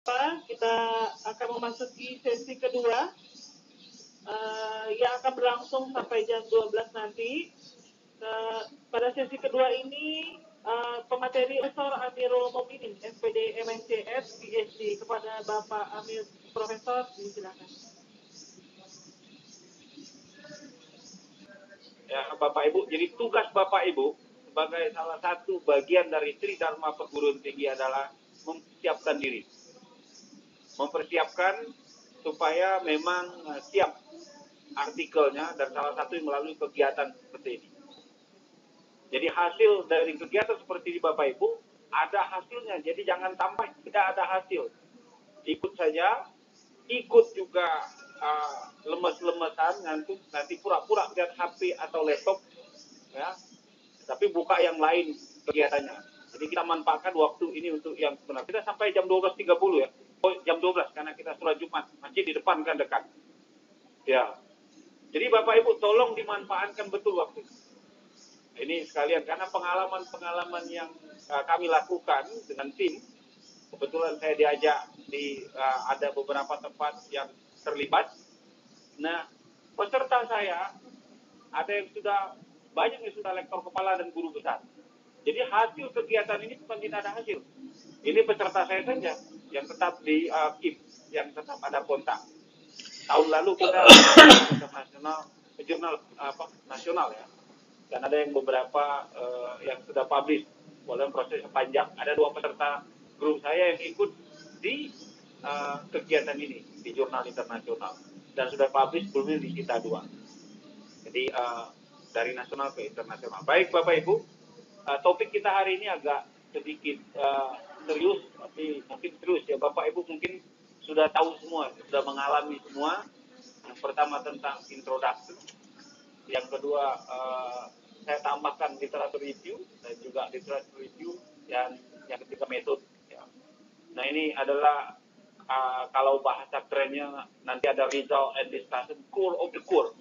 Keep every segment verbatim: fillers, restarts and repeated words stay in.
Kita akan memasuki sesi kedua uh, yang akan berlangsung sampai jam dua belas nanti. Uh, pada sesi kedua ini uh, pemateri Profesor Amirul Mukminin, S P D M S C S P H D. Kepada Bapak Amir Profesor, silakan. Ya, Bapak Ibu, jadi tugas Bapak Ibu sebagai salah satu bagian dari Tridharma Perguruan Tinggi adalah mempersiapkan diri. Mempersiapkan supaya memang siap artikelnya dan salah satu melalui kegiatan seperti ini. Jadi hasil dari kegiatan seperti ini Bapak Ibu, ada hasilnya. Jadi jangan sampai tidak ada hasil. Ikut saja, ikut juga uh, lemes-lemesan, ngantuk, nanti pura-pura lihat H P atau laptop, ya. Tapi buka yang lain kegiatannya. Jadi kita manfaatkan waktu ini untuk yang benar. Kita sampai jam dua belas tiga puluh ya. Oh, jam dua belas karena kita sholat Jumat. Masjid di depan kan dekat. Ya. Jadi Bapak Ibu tolong dimanfaatkan betul waktu. Ini sekalian karena pengalaman-pengalaman yang uh, kami lakukan dengan tim, kebetulan saya diajak di uh, ada beberapa tempat yang terlibat. Nah, peserta saya ada yang sudah banyak yang sudah lektor kepala dan guru besar. Jadi hasil kegiatan ini bukan tidak ada hasil. Ini peserta saya saja yang tetap di uh, K I P, yang tetap ada kontak. Tahun lalu kita internasional, jurnal apa nasional ya. Dan ada yang beberapa uh, yang sudah publish, walaupun prosesnya panjang. Ada dua peserta grup saya yang ikut di uh, kegiatan ini di jurnal internasional dan sudah publish sebelumnya di kita dua. Jadi uh, dari nasional ke internasional. Baik Bapak Ibu, uh, topik kita hari ini agak sedikit uh, serius, tapi mungkin serius ya Bapak Ibu mungkin sudah tahu semua, sudah mengalami semua. Yang pertama tentang introduction, yang kedua uh, saya tambahkan literatur review dan juga literatur review dan yang ketiga metode. Ya. Nah ini adalah uh, kalau bahasa kerennya nanti ada result and discussion, core of the core.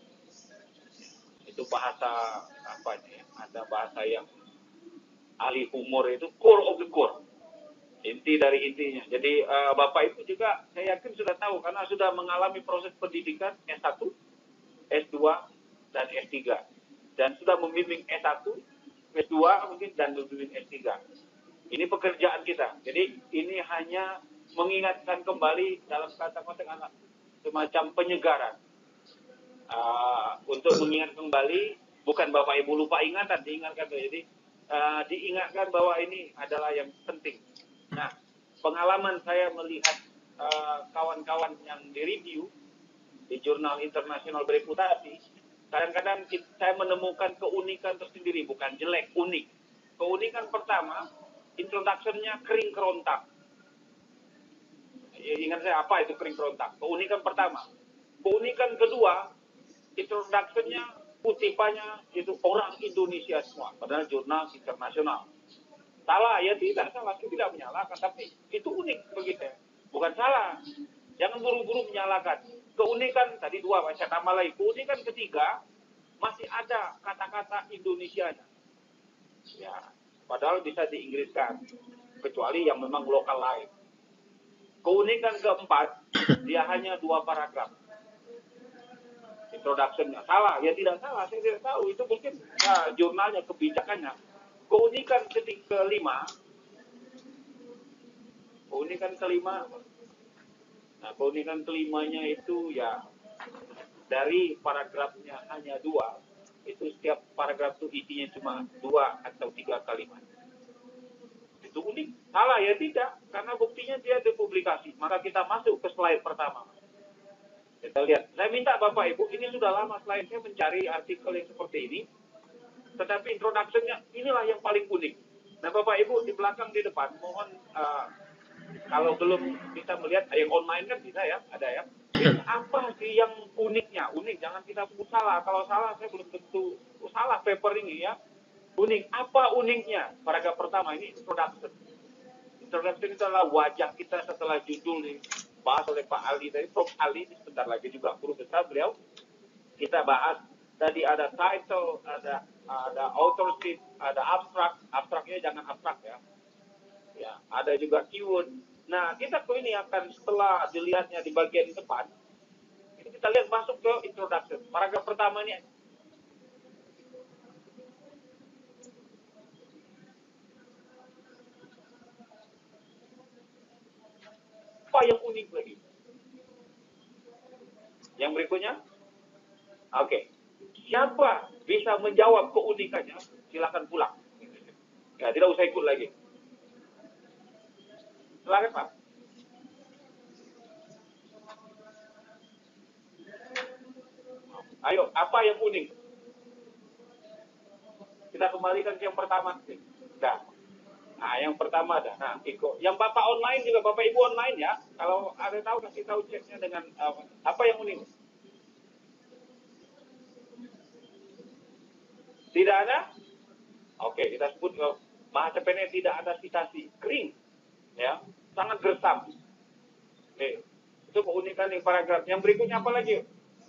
Itu bahasa apa ini? Ada bahasa yang ahli humor itu core of the core, inti dari intinya. Jadi uh, Bapak Ibu juga saya yakin sudah tahu karena sudah mengalami proses pendidikan S satu, S dua, dan S tiga. Dan sudah membimbing S satu, S dua mungkin dan membimbing S tiga. Ini pekerjaan kita. Jadi ini hanya mengingatkan kembali dalam kata konteks anak semacam penyegaran. Uh, untuk mengingat kembali, bukan Bapak Ibu lupa ingatan, diingatkan. Jadi uh, diingatkan bahwa ini adalah yang penting. Nah, pengalaman saya melihat uh, kawan-kawan yang direview di jurnal internasional bereputasi, kadang-kadang saya menemukan keunikan tersendiri, bukan jelek, unik. Keunikan pertama, introduction-nya kering kerontak. Ya, ingat saya apa itu kering kerontak? Keunikan pertama. Keunikan kedua, introduction-nya kutipannya itu orang Indonesia semua, padahal jurnal internasional. Salah, ya tidak salah, itu tidak menyalahkan, tapi itu unik begitu. Bukan salah, jangan buru-buru menyalahkan. Keunikan tadi dua, saya tambah lagi. Keunikan ketiga, masih ada kata-kata Indonesianya. Ya, padahal bisa diinggriskan, kecuali yang memang lokal lain. Keunikan keempat, dia hanya dua paragraf. Introduction-nya salah, ya tidak salah, saya tidak tahu. Itu mungkin ya, jurnalnya, kebijakannya. Keunikan ketiga kelima, keunikan kelima, nah keunikan kelimanya itu ya dari paragrafnya hanya dua, itu setiap paragraf itu isinya cuma dua atau tiga kalimat. Itu unik, salah ya tidak, karena buktinya dia dipublikasi. Maka kita masuk ke slide pertama. Kita lihat, saya minta Bapak Ibu, ini sudah lama slide saya mencari artikel yang seperti ini, tetapi introduction-nya inilah yang paling unik. Nah Bapak Ibu di belakang di depan, mohon uh, kalau belum bisa melihat, yang online kan bisa ya, ada ya. Ini apa sih yang uniknya? Unik, jangan kita sebut salah. Kalau salah saya belum tentu salah paper ini ya. Unik, apa uniknya? Paragraf pertama ini introduction. Introduction itu adalah wajah kita setelah judul dibahas oleh Pak Ali tadi, Prof Ali, sebentar lagi juga guru besar beliau. Kita bahas tadi ada title, ada ada authorship, ada abstrak. Abstraknya jangan abstrak ya. Ya, ada juga keyword. Nah, kita ke ini akan setelah dilihatnya di bagian depan, ini kita lihat masuk ke introduction. Paragraf pertama ini apa yang unik lagi? Yang berikutnya, oke, okay. Siapa bisa menjawab keunikannya? Silakan pulang. Ya, tidak usah ikut lagi. Silakan Pak. Ayo, apa yang unik? Kita kembalikan ke yang pertama. Nah, nah yang pertama ada. Nah, Iko. Yang Bapak online juga, Bapak Ibu online ya. Kalau ada tahu, kasih tahu chatnya dengan uh, apa yang unik. Tidak ada? Oke, kita sebut bahasa pendek tidak ada citasi. Kering. Ya, sangat gersam. Oke. Itu keunikan yang paragraf. Yang berikutnya apa lagi?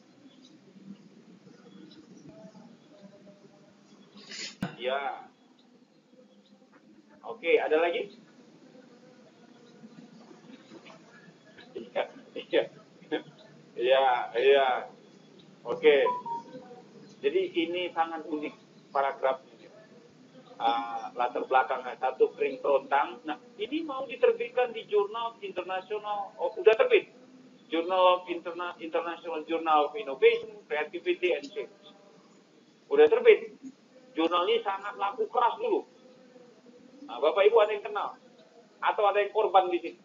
Ya. Oke, ada lagi? Iya, iya. Iya, iya. Oke. Jadi ini sangat unik paragraf ini. Uh, latar belakangnya satu kering terontang. Nah, ini mau diterbitkan di jurnal internasional. Oh, udah terbit. Journal of Interna International Journal of Innovation, Creativity and Change. Udah terbit. Jurnal ini sangat laku keras dulu. Nah, Bapak Ibu ada yang kenal? Atau ada yang korban di sini?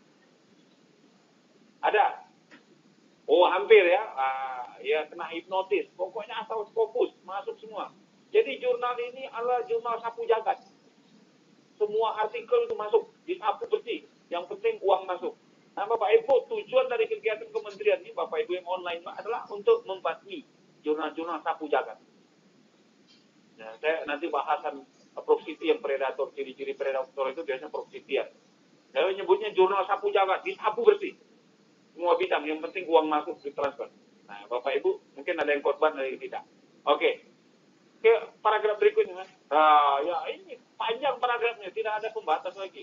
Ada? Oh, hampir ya. Ah, ya kena hipnotis. Pokoknya asal fokus, masuk semua. Jadi jurnal ini adalah jurnal sapu jagat. Semua artikel itu masuk, disapu bersih. Yang penting uang masuk. Nah, Bapak Ibu, tujuan dari kegiatan kementerian ini, Bapak Ibu yang online adalah untuk membasmi jurnal-jurnal sapu jagat. Nah, saya nanti bahasan proxiti yang predator, ciri-ciri predator itu biasanya proxitian. Saya nyebutnya jurnal sapu jagat, disapu bersih. Semua bidang, yang penting uang masuk, ditransfer. Nah, Bapak Ibu, mungkin ada yang korban, ada yang tidak. Oke. Oke, paragraf berikutnya. Nah, ya ini panjang paragrafnya, tidak ada pembatas lagi.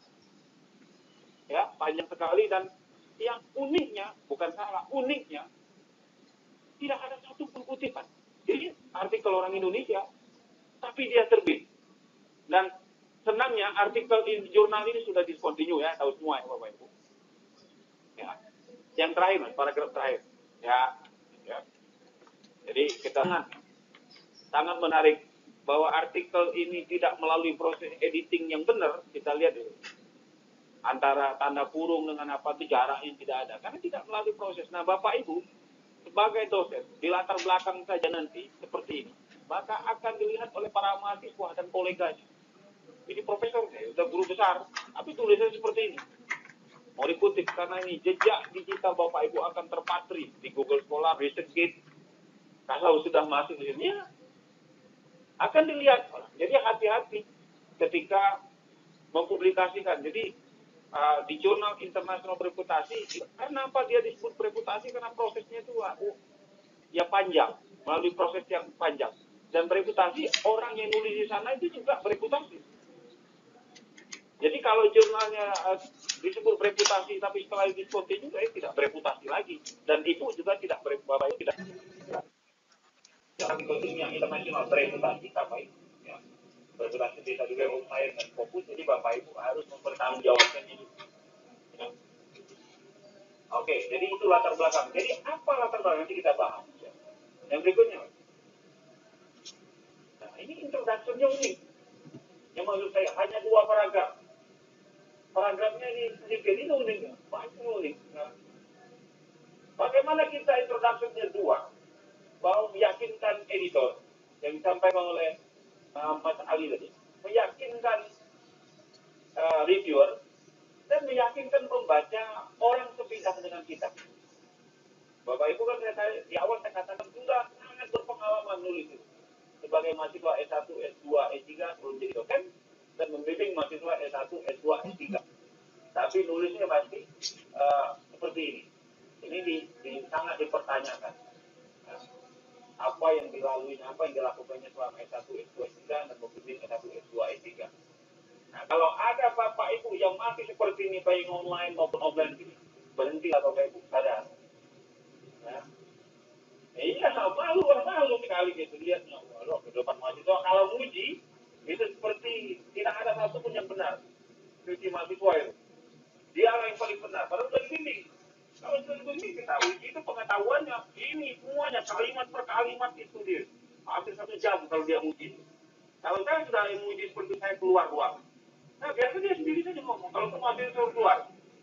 Ya, panjang sekali dan yang uniknya, bukan salah, uniknya tidak ada satu pun kutipan. Jadi artikel orang Indonesia, tapi dia terbit. Dan senangnya artikel di jurnal ini sudah discontinue ya, tahu semua ya Bapak Ibu. Ya. Yang terakhir, mas, paragraf terakhir. Ya, ya. Jadi kita sangat, sangat menarik bahwa artikel ini tidak melalui proses editing yang benar. Kita lihat dulu. Antara tanda kurung dengan apa itu jaraknya tidak ada. Karena tidak melalui proses. Nah, Bapak Ibu, sebagai dosen, di latar belakang saja nanti seperti ini, maka akan dilihat oleh para mahasiswa dan koleganya. Ini profesor, ya, udah guru besar, tapi tulisannya seperti ini. Mau dikutip karena ini jejak digital Bapak Ibu akan terpatri di Google Scholar, ResearchGate. Kalau sudah masuk di sini, ya, akan dilihat. Jadi hati-hati ketika mempublikasikan. Jadi uh, di jurnal internasional reputasi, karena apa dia disebut reputasi? Karena prosesnya itu uh, ya panjang, melalui proses yang panjang. Dan reputasi, orang yang nulis di sana itu juga bereputasi. Jadi kalau jurnalnya uh, disebut reputasi, tapi setelah discontinue juga eh, tidak bereputasi lagi. Dan itu juga tidak bereputasi, tidak. Yang yang internasional bereputasi, apa itu? Ya. Bereputasi bisa juga upaya dan fokus, jadi Bapak Ibu harus mempertanggungjawabkan ini. Ya. Oke, jadi itu latar belakang. Jadi apa latar belakang nanti kita bahas? Ya. Yang berikutnya. Nah, ini introduction-nya unik. Yang maksud saya hanya dua paragraf. Paragrafnya ini sedikit, ini uniknya. Banyak unik. Nah, bagaimana kita introduction-nya dua? Bahwa meyakinkan editor yang disampaikan oleh uh, Mas Ali tadi. Meyakinkan uh, reviewer dan meyakinkan pembaca orang sepintas dengan kita. Bapak Ibu kan saya, di awal saya katakan sudah sangat berpengalaman nulis itu. Sebagai mahasiswa S satu, S dua, S tiga belum jadi dosen dan membimbing mahasiswa S satu, S dua, S tiga. Tapi nulisnya pasti uh, seperti ini. Ini di, di, sangat dipertanyakan. Nah, apa yang dilalui, apa yang dilakukannya selama S satu, S dua, S tiga dan membimbing S satu, S dua, S tiga. Nah, kalau ada Bapak Ibu yang masih seperti ini, baik online maupun offline, berhentilah Bapak Ibu, sadar. Ya. Iya, malu, malu sekali gitu lihatnya. Waduh, ke depan mahasiswa kalau muji, itu seperti tidak ada satupun yang benar. Cuci mahasiswa itu. Dia yang paling benar, padahal sudah dibimbing. Kalau sudah dibimbing, kita uji itu pengetahuannya. Ini semuanya, kalimat per kalimat itu dia. Hampir satu jam kalau dia muji. Kalau saya sudah muji seperti saya keluar ruang. Nah, biasa dia sendiri saja ngomong. Kalau mahasiswa suruh keluar.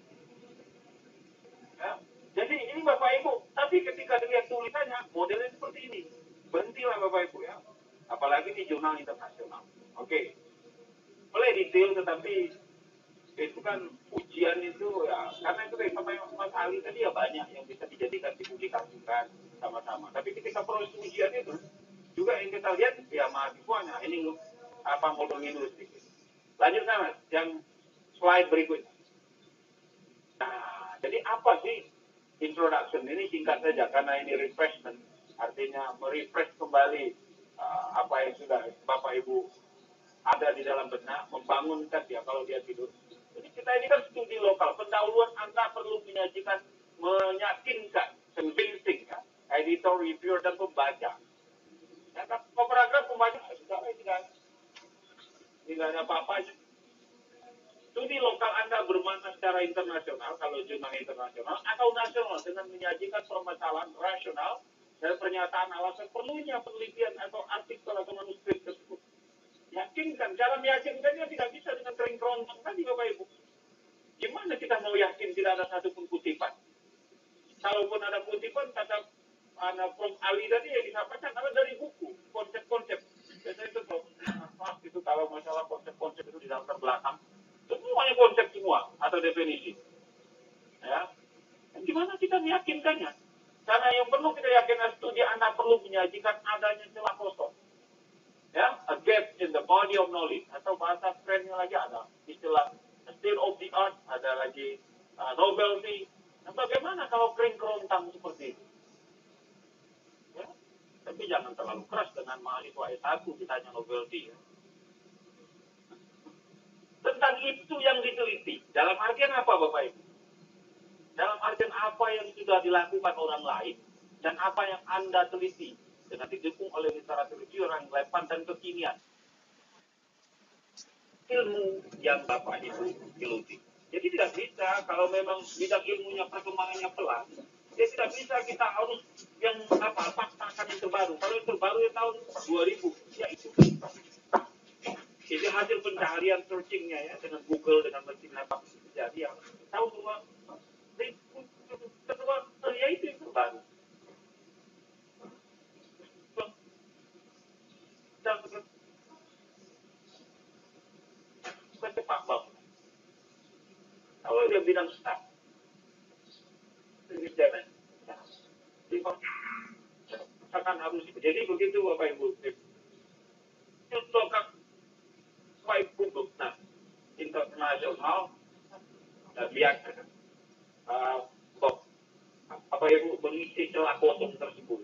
Ya. Jadi ini Bapak Ibu, tapi ketika dilihat tulisannya, modelnya seperti ini. Berhentilah Bapak Ibu ya. Apalagi di jurnal internasional. Oke. Okay. Boleh detail, tetapi itu kan ujian itu ya, karena itu kayak sama Mas Ali tadi ya banyak yang bisa dijadikan dipublikasikan sama-sama. Tapi ketika proses ujian itu, juga yang kita lihat ya mahasiswanya, ini apa ngomongin dulu sedikit. Lanjut Mas, yang slide berikutnya. Nah, jadi apa sih introduction ini singkat saja karena ini refreshment, artinya merefresh kembali uh, apa yang sudah Bapak Ibu ada di dalam benak, membangunkan dia kalau dia tidur. Jadi kita ini kan studi lokal, pendahuluan Anda perlu menyajikan, meyakinkan, convincing ya, editor, reviewer dan pembaca. Ya, kan, paragraf pembaca sudah tidak tidak ada apa-apa. Studi lokal Anda bermakna secara internasional, kalau jurnal internasional, atau nasional dengan menyajikan permasalahan rasional dan pernyataan alasan perlunya penelitian atau artikel atau manuskrip tersebut. Yakinkan, cara meyakinkannya tidak bisa dengan kering kerontang tadi Bapak Ibu. Gimana kita mau yakin tidak ada satupun kutipan? Kalaupun ada kutipan, kata anak Prof Ali tadi yang disampaikan adalah dari buku, konsep-konsep. Biasanya itu Prof, maaf itu kalau masalah konsep-konsep itu di dalam terbelakang. Semuanya konsep semua atau definisi. Ya. Dan gimana kita meyakinkannya? Karena yang perlu kita yakinkan studi Anda perlu menyajikan adanya celah kosong. Ya, a gap in the body of knowledge atau bahasa kerennya lagi ada istilah state of the art, ada lagi uh, novelty. Nah, bagaimana kalau kering kerontang seperti itu? Ya. Tapi jangan terlalu keras dengan mahasiswa S satu ditanya novelty. Ya. Tentang itu yang diteliti. Dalam artian apa Bapak Ibu? Dalam artian apa yang sudah dilakukan orang lain dan apa yang Anda teliti dengan didukung oleh literatur yang relevan dan kekinian. Ilmu yang Bapak Ibu geluti. Jadi tidak bisa kalau memang bidang ilmunya perkembangannya pelan, ya tidak bisa kita harus yang apa paksakan yang terbaru. Kalau yang terbaru ya tahun dua ribu, ya itu. Jadi hasil pencarian searchingnya ya dengan Google, dengan mesin apa jadi yang tahun dua ribu kedua ya itu yang terbaru. Dan cepat banget. Kalau dia bilang start, ini jangan. Akan harus jadi begitu Bapak Ibu. Itu kan baik untuk nah internasional dan biasa uh, apa Ibu mengisi celah kosong tersebut.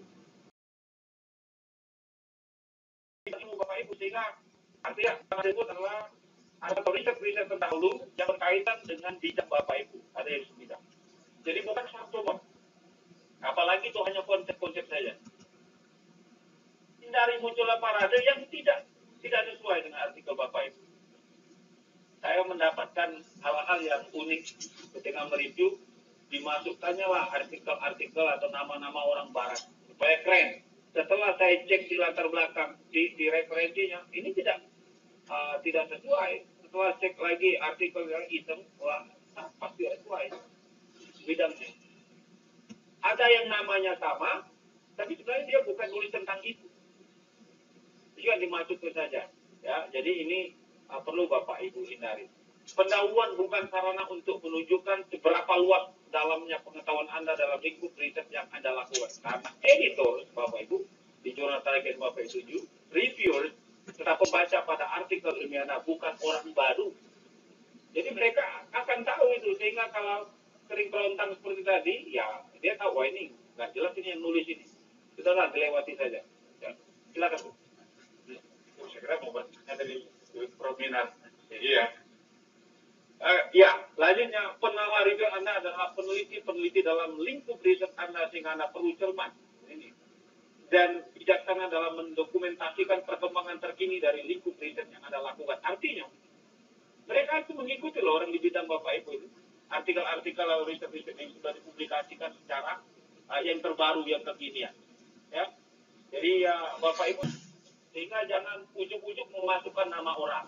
Itu Bapak Ibu sehingga artinya tersebut adalah ada riset-riset terdahulu yang berkaitan dengan bidang Bapak Ibu ada yang sebidang. Jadi bukan satu bang. Apalagi itu hanya konsep-konsep saja. Hindari munculnya parade yang tidak tidak sesuai dengan artikel Bapak Ibu. Saya mendapatkan hal-hal yang unik ketika mereview, dimasukkannya lah artikel-artikel atau nama-nama orang barat supaya keren. Setelah saya cek di latar belakang di, di referensinya, ini tidak uh, tidak sesuai. Setelah cek lagi artikel yang iseng, wah pasti sesuai bidangnya. Ada yang namanya sama, tapi sebenarnya dia bukan tulis tentang itu. Juga dimasukkan saja. Ya, jadi ini uh, perlu Bapak Ibu hindari. Pendahuluan bukan sarana untuk menunjukkan seberapa luas dalamnya pengetahuan Anda dalam lingkup riset yang Anda lakukan. Karena editor, Bapak Ibu, di jurnal target Bapak Ibu tujuh, reviewers, tetap membaca pada artikel ilmiah Anda, bukan orang baru. Jadi mereka akan tahu itu, sehingga kalau sering kerontang seperti tadi, ya dia tahu, wah ini nggak jelas ini yang nulis ini. Sudahlah, dilewati saja. Ya, silakan Bu. Saya kira mau bertanya dari Prof Minar. Iya. Uh, ya, selanjutnya penawar review Anda adalah peneliti-peneliti dalam lingkup riset Anda sehingga Anda perlu cermat ini dan bijaksana dalam mendokumentasikan perkembangan terkini dari lingkup riset yang Anda lakukan. Artinya, mereka itu mengikuti loh orang di bidang Bapak Ibu itu. Artikel-artikel atau riset-riset yang sudah dipublikasikan secara uh, yang terbaru, yang kekinian. Ya. Jadi ya Bapak Ibu, sehingga jangan ujuk-ujuk memasukkan nama orang.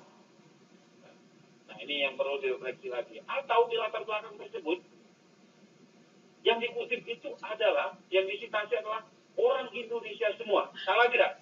Nah, ini yang perlu direfleksi lagi. Atau di latar belakang tersebut, yang dikutip itu adalah, yang disitasi adalah orang Indonesia semua. Salah tidak?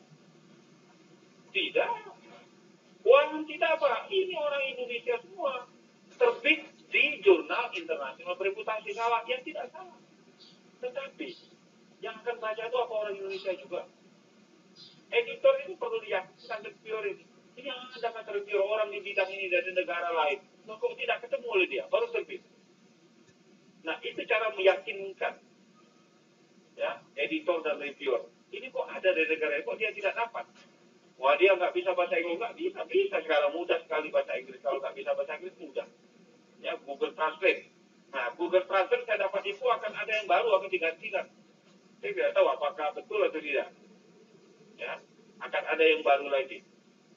Tidak. Orang tidak apa? Ini orang Indonesia semua. Terbit di jurnal internasional bereputasi. Salah? Yang tidak salah. Tetapi, yang akan baca itu apa orang Indonesia juga. Editor ini perlu diyakinkan reviewer ini. Ini yang ada kata reviewer orang di bidang ini dari negara lain. Nah, kok tidak ketemu oleh dia, baru terbit. Nah, itu cara meyakinkan ya, editor dan reviewer. Ini kok ada dari negara kok dia tidak dapat. Wah, dia nggak bisa bahasa Inggris, nggak bisa, bisa sekarang mudah sekali bahasa Inggris. Kalau nggak bisa bahasa Inggris mudah. Ya, Google Translate. Nah, Google Translate saya dapat info akan ada yang baru akan digantikan. Saya tidak tahu apakah betul atau tidak. Ya, akan ada yang baru lagi.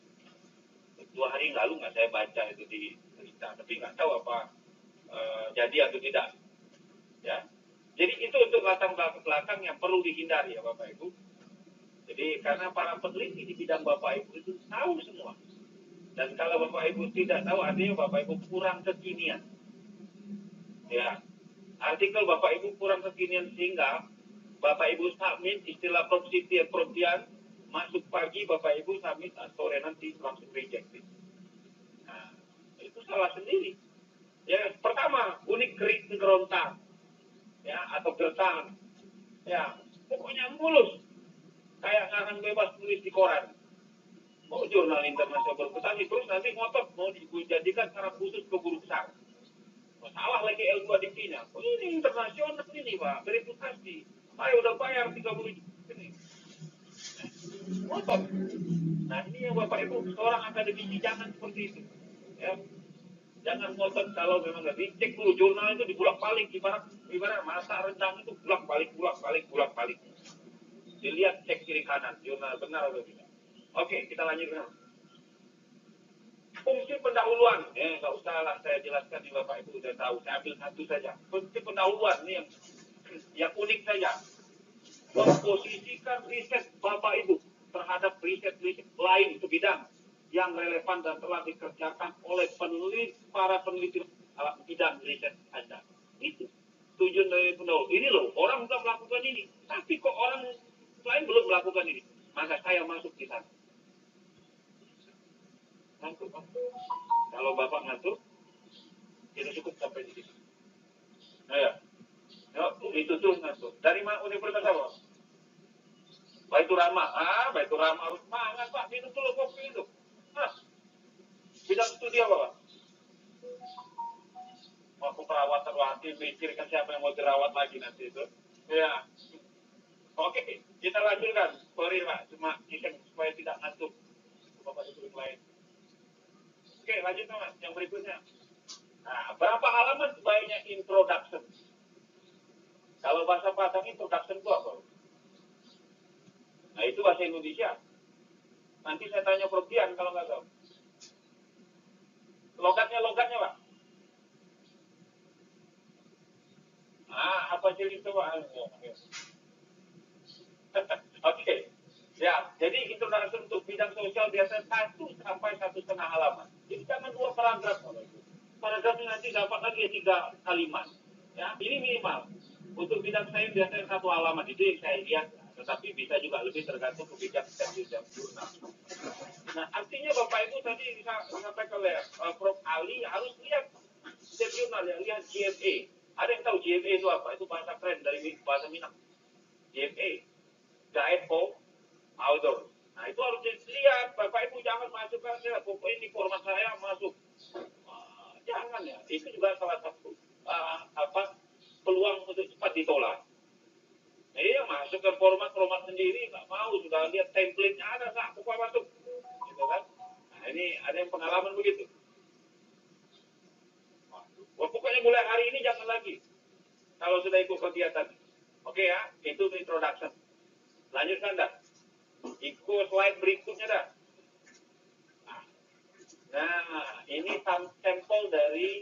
Dua hari yang lalu nggak saya baca itu di berita, tapi nggak tahu apa uh, jadi atau tidak. Ya, jadi itu untuk latar belakang yang perlu dihindari ya Bapak Ibu. Jadi karena para peneliti di bidang Bapak Ibu itu tahu semua. Dan kalau Bapak Ibu tidak tahu, artinya Bapak Ibu kurang kekinian. Ya, artikel Bapak Ibu kurang kekinian sehingga Bapak Ibu submit istilah Prof Siti dan Prof Dian, masuk pagi Bapak Ibu submit, sore nanti langsung rejected. Nah, itu salah sendiri. Ya, pertama unik kerik kerontak, ya atau gertang, ya pokoknya mulus, kayak ngarang bebas tulis di koran. Mau jurnal internasional berputasi terus nanti ngotot mau dijadikan secara khusus ke guru besar. Masalah lagi L dua diktinya. Oh, ini internasional ini Pak, bereputasi. Saya udah bayar tiga puluh juta ini. Ngotot. Nah, ini yang Bapak Ibu, seorang akademisi jangan seperti itu. Ya. Jangan ngotot kalau memang nggak dicek dulu jurnal itu dibulak-balik, ibarat ibarat masa rendang itu bulak-balik, bulak-balik, bulak-balik. Dilihat cek kiri kanan jurnal benar atau tidak. Oke, kita lanjutkan. Fungsi pendahuluan, ya nggak usah lah saya jelaskan di Bapak Ibu sudah tahu. Saya ambil satu saja. Fungsi pendahuluan ini yang yang unik saja. Memposisikan riset Bapak Ibu terhadap riset-riset lain itu bidang yang relevan dan telah dikerjakan oleh peneliti, para peneliti dalam bidang riset Anda. Itu tujuan dari pendahulu. Ini loh, orang sudah melakukan ini, tapi kok orang lain belum melakukan ini. Maka saya masuk di sana. Ngantuk, Pak. Kalau Bapak ngantuk, tidak cukup sampai di sini. Nah, ya. Yuk, itu tuh ngantuk. Dari mana universitas apa? Baitur Rahmah. Ah, Baitur Rahmah harus semangat, Pak. Minum dulu kopi itu. Nah, bidang studi apa, Pak? Waktu perawat terlatih, pikirkan siapa yang mau dirawat lagi nanti itu. Ya. Oke, kita lanjutkan. Sorry, Pak. Cuma iseng supaya tidak ngantuk. Bapak Ibu yang lain. Oke, lanjut, Mas. Yang berikutnya. Nah, berapa halaman sebaiknya introduction? Kalau bahasa Padang introduction itu apa? Nah, itu bahasa Indonesia. Nanti saya tanya Prof Dian kalau nggak tahu. Logatnya, logatnya, Pak. Ah, apa jadi itu, Pak? Oke. Ya, jadi introduction untuk bidang sosial biasanya satu sampai satu setengah halaman. Jadi jangan dua paragraf. Paragrafnya nanti dapat lagi ya tiga kalimat. Ya, ini minimal. Untuk bidang saya biasanya satu halaman, itu yang saya lihat. Tetapi bisa juga lebih tergantung kebijakan bidang jurnal. Nah, artinya Bapak Ibu tadi disampaikan oleh uh, Prof Ali harus lihat setiap jurnal ya, lihat G M A. Ada yang tahu G M A itu apa? Itu bahasa keren dari bahasa Minang. G M A, Guide for Outdoor. Nah, itu harus dilihat. Bapak Ibu jangan masukkan saya, pokoknya ini format saya masuk. Uh, jangan ya. Itu juga salah satu uh, apa peluang untuk cepat ditolak. Iya, masuk ke format-format sendiri, nggak mau, sudah lihat template-nya ada, nggak, pokoknya masuk. Gitu kan? Nah, ini ada yang pengalaman begitu. Wah, pokoknya mulai hari ini jangan lagi. Kalau sudah ikut kegiatan. Oke ya, itu introduction. Lanjutkan dah. Ikut slide berikutnya dah. Nah, ini sampel dari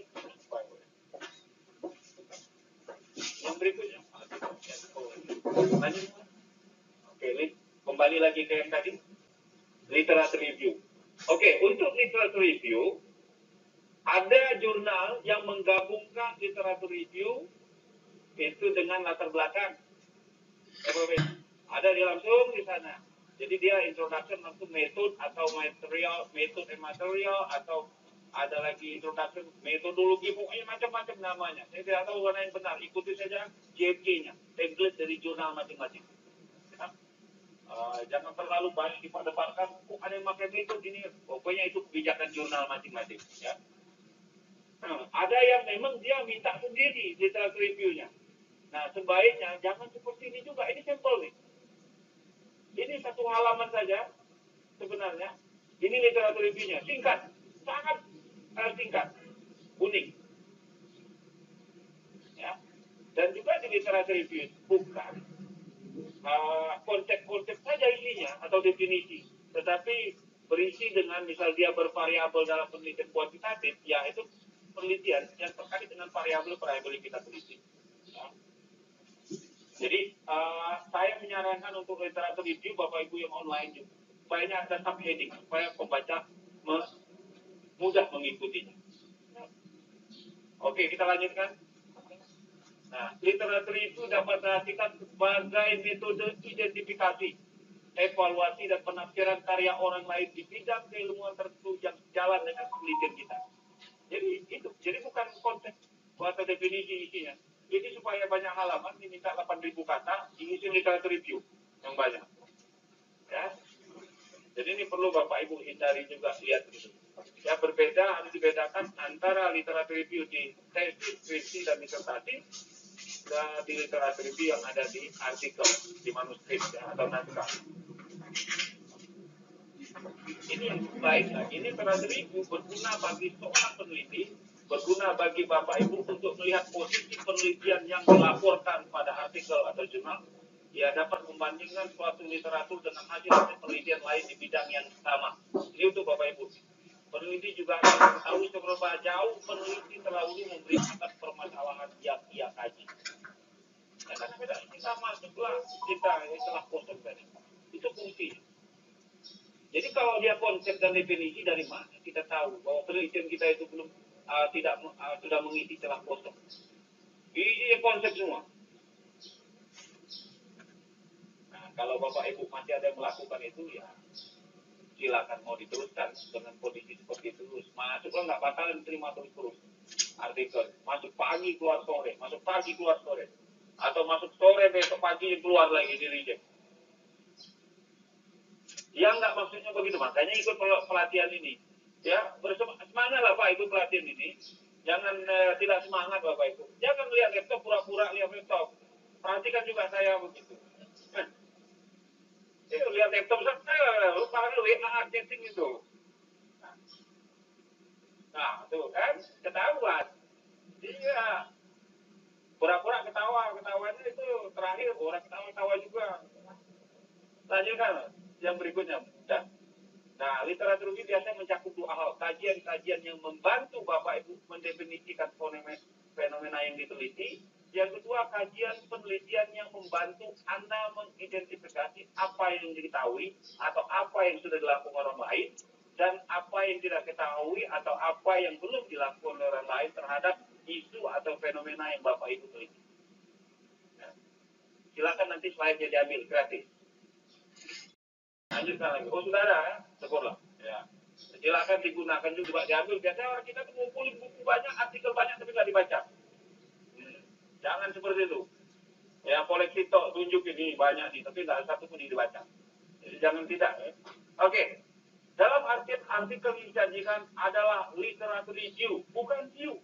yang berikutnya. Lanjut. Oke, kembali lagi ke yang tadi. Literature review. Oke, untuk literature review, ada jurnal yang menggabungkan literature review itu dengan latar belakang. Ada di langsung di sana. Jadi dia introduction langsung metode atau material, metode and material, atau ada lagi introduction metodologi, pokoknya macam-macam namanya. Saya tidak tahu mana yang benar. Ikuti saja J F K-nya, template dari jurnal masing-masing. Ya. Uh, jangan terlalu banyak diperdebatkan. Oh, ada yang pakai metode ini. Pokoknya itu kebijakan jurnal masing-masing. Ya. Nah, ada yang memang dia minta sendiri literature review-nya. Nah, sebaiknya jangan seperti ini juga. Ini sampel nih. Ini satu halaman saja sebenarnya. Ini literatur review-nya. Singkat. Sangat uh, singkat. Unik. Ya. Dan juga di literatur review bukan uh, konsep-konsep saja isinya atau definisi. Tetapi berisi dengan misal dia bervariabel dalam penelitian kuantitatif, ya itu penelitian yang terkait dengan variabel-variabel yang kita teliti. Ya. Jadi uh, saya menyarankan untuk literatur review Bapak Ibu yang online juga supaya ada subheading supaya pembaca me mudah mengikutinya. Oke, kita lanjutkan. Nah, literatur review dapat diartikan sebagai metode identifikasi, evaluasi dan penafsiran karya orang lain di bidang keilmuan tertentu yang sejalan dengan penelitian kita. Jadi itu, jadi bukan konsep atau definisi isinya. Ini supaya banyak halaman, diminta delapan ribu kata, diisi literatur review yang banyak. Ya. Jadi ini perlu Bapak Ibu hindari juga, lihat gitu. Ya, berbeda, harus dibedakan antara literatur review di tesis, skripsi, dan disertasi, dan di literatur review yang ada di artikel, di manuskrip, ya, atau naskah. Ini yang baik, nah, ini literatur review berguna bagi seorang peneliti, berguna bagi Bapak Ibu untuk melihat posisi penelitian yang dilaporkan pada artikel atau jurnal. Ya, dapat membandingkan suatu literatur dengan hasil penelitian lain di bidang yang sama. Ini untuk Bapak Ibu. Peneliti juga akan mengetahui seberapa jauh peneliti terlalu memberi atas permasalahan yang ia kaji. Ya, karena beda ini sama setelah kita telah kosong tadi. Itu fungsi. Jadi kalau dia konsep dan definisi dari mana kita tahu bahwa penelitian kita itu belum uh, tidak uh, sudah mengisi celah kosong. Ini konsep semua. Nah, kalau Bapak Ibu masih ada yang melakukan itu, ya silakan mau diteruskan dengan kondisi seperti itu. Masuklah nggak bakalan terima terus-terus artikel. Masuk pagi keluar sore, masuk pagi keluar sore, atau masuk sore besok pagi keluar lagi di reject. Ya nggak, maksudnya begitu, makanya ikut pelatihan ini. Ya, bersemangat lah Pak ikut pelatihan ini. Jangan uh, tidak semangat Bapak Ibu. Jangan lihat laptop, pura-pura lihat laptop. Perhatikan juga saya begitu. Nah, itu lihat laptop saya, lupa W A chatting itu. Nah, tuh kan ketahuan. Iya. Pura-pura ketawa, ketawanya itu terakhir orang ketawa-tawa juga. Lanjutkan yang berikutnya. Dan nah, literatur ini biasanya mencakup dua hal. Kajian-kajian yang membantu Bapak Ibu mendefinisikan fenomena yang diteliti. Yang kedua, kajian penelitian yang membantu Anda mengidentifikasi apa yang diketahui atau apa yang sudah dilakukan orang lain dan apa yang tidak diketahui atau apa yang belum dilakukan oleh orang lain terhadap isu atau fenomena yang Bapak Ibu teliti. Ya. Silakan nanti slide-nya diambil gratis. Lanjutkan lagi. Oh, sudah ada ya? Syukurlah. Ya. Silakan digunakan juga, diambil. Biasanya orang kita ngumpulin buku banyak, artikel banyak tapi nggak dibaca. Hmm. Jangan seperti itu. Ya, koleksi tok tunjuk ini banyak nih, tapi nggak satu pun dibaca. Jadi jangan tidak. Ya. Oke. Dalam artian artikel yang disajikan adalah literatur review, bukan view.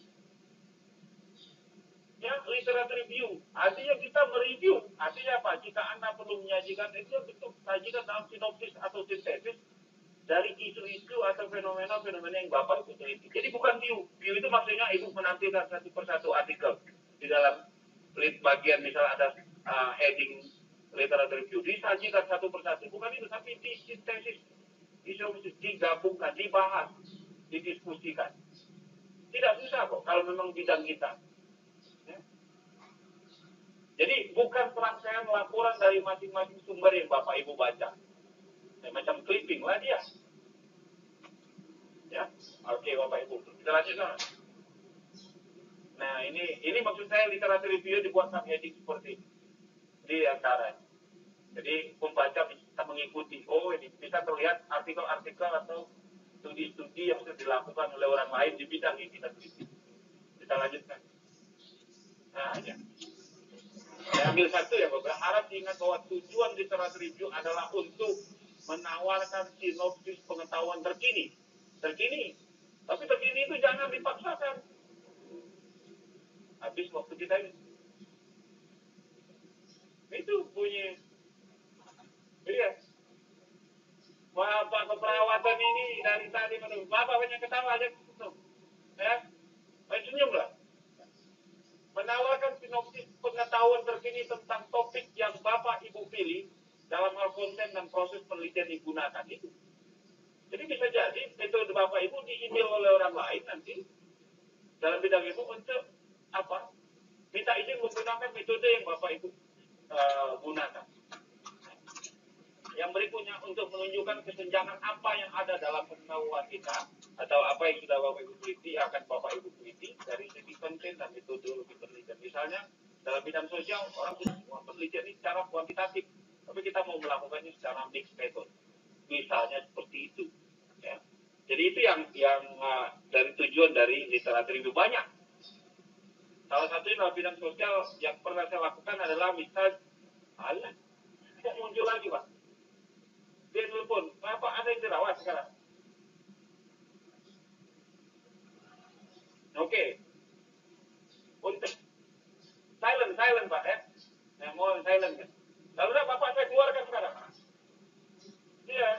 Ya, literatur review. Artinya kita mereview. Artinya apa? Jika Anda perlu menyajikan itu bentuk sajikan dalam sinopsis atau sintesis, dari isu-isu atau fenomena-fenomena yang Bapak Ibu teliti. Jadi bukan view. View itu maksudnya Ibu menampilkan satu persatu artikel di dalam lead bagian, misalnya ada uh, heading literature review, disajikan satu persatu. Bukan itu, tapi disintesis, disintesis, digabungkan, dibahas, didiskusikan. Tidak susah kok kalau memang bidang kita. Ya. Jadi bukan serangkaian laporan dari masing-masing sumber yang Bapak Ibu baca. Ya, macam clipping lah dia. Ya, oke Bapak Ibu, kita lanjutkan. Nah ini ini maksud saya literatur review dibuatkan heading seperti ini di antara. Jadi pembaca bisa mengikuti. Oh ini bisa terlihat artikel-artikel atau studi-studi yang sudah dilakukan oleh orang lain di bidang yang kita teliti. Kita lanjutkan. Nah ya. Saya ambil satu ya Bapak. Harap diingat bahwa tujuan literatur review adalah untuk menawarkan sinopsis pengetahuan terkini. Terkini. Tapi terkini itu jangan dipaksakan. Habis waktu kita ini. Itu bunyi. Iya. Bapak keperawatan ini dari tadi menunggu. Bapak banyak ketawa aja. Ya. Main senyum lah. Menawarkan sinopsis pengetahuan terkini tentang topik yang Bapak Ibu pilih dalam hal konten dan proses penelitian digunakan itu. Jadi bisa jadi metode Bapak Ibu diambil oleh orang lain nanti dalam bidang itu untuk apa? Minta izin menggunakan metode yang Bapak Ibu uh, gunakan. Yang berikutnya untuk menunjukkan kesenjangan apa yang ada dalam pengetahuan kita atau apa yang sudah Bapak Ibu teliti akan Bapak Ibu teliti dari segi konten dan metodologi penelitian. Misalnya dalam bidang sosial orang semua penelitian ini secara kuantitatif, tapi kita mau melakukannya secara mixed method. Misalnya seperti itu. Ya. Jadi itu yang yang uh, dari tujuan dari literatur review banyak. Salah satunya dalam bidang sosial yang pernah saya lakukan adalah misal, alah, kok muncul lagi Pak? Dia telepon, Bapak ada yang dirawat sekarang? Oke. Okay. Untuk silent, silent Pak ya. Nah, mau silent kan? Lalu dah Bapak saya keluarkan sekarang. Iya.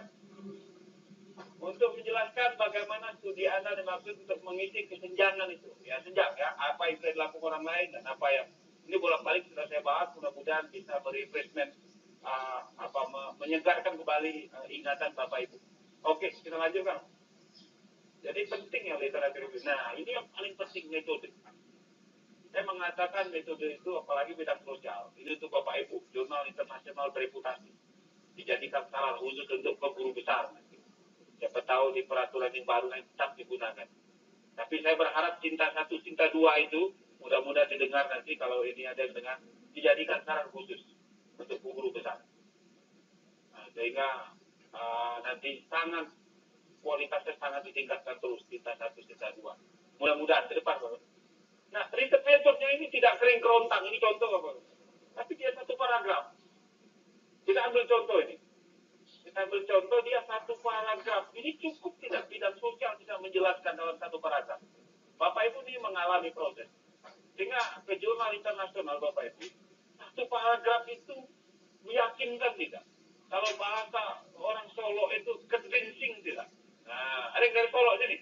Untuk menjelaskan bagaimana studi Anda dimaksud untuk mengisi kesenjangan itu. Ya, senjang ya. Apa yang sudah dilakukan orang lain dan apa yang ini bolak-balik sudah saya bahas, mudah-mudahan bisa berefreshment uh, apa menyegarkan kembali uh, ingatan Bapak Ibu. Oke, kita lanjutkan. Jadi penting ya literatur review. Nah, ini yang paling penting metode. Saya mengatakan metode itu apalagi bidang sosial. Ini untuk Bapak Ibu, jurnal internasional bereputasi. Dijadikan saran khusus untuk pemburu besar. Siapa tahu di peraturan yang baru yang tetap digunakan. Tapi saya berharap cinta satu, cinta dua itu mudah-mudahan didengar nanti kalau ini ada yang dengar, dijadikan saran khusus untuk pemburu besar. Nah, sehingga uh, nanti sangat kualitasnya sangat ditingkatkan terus cinta satu, cinta dua. Mudah-mudahan ke depan, Bapak. Nah, riset metodenya ini tidak kering kerontang. Ini contoh, Bapak. Tapi dia satu paragraf. Kita ambil contoh ini. Kita ambil contoh dia satu paragraf. Ini cukup tidak bidang sosial bisa menjelaskan dalam satu paragraf. Bapak Ibu ini mengalami proses. Sehingga ke jurnal internasional Bapak Ibu, satu paragraf itu meyakinkan tidak. Kalau bahasa orang Solo itu convincing tidak. Nah, ada yang dari Solo sini?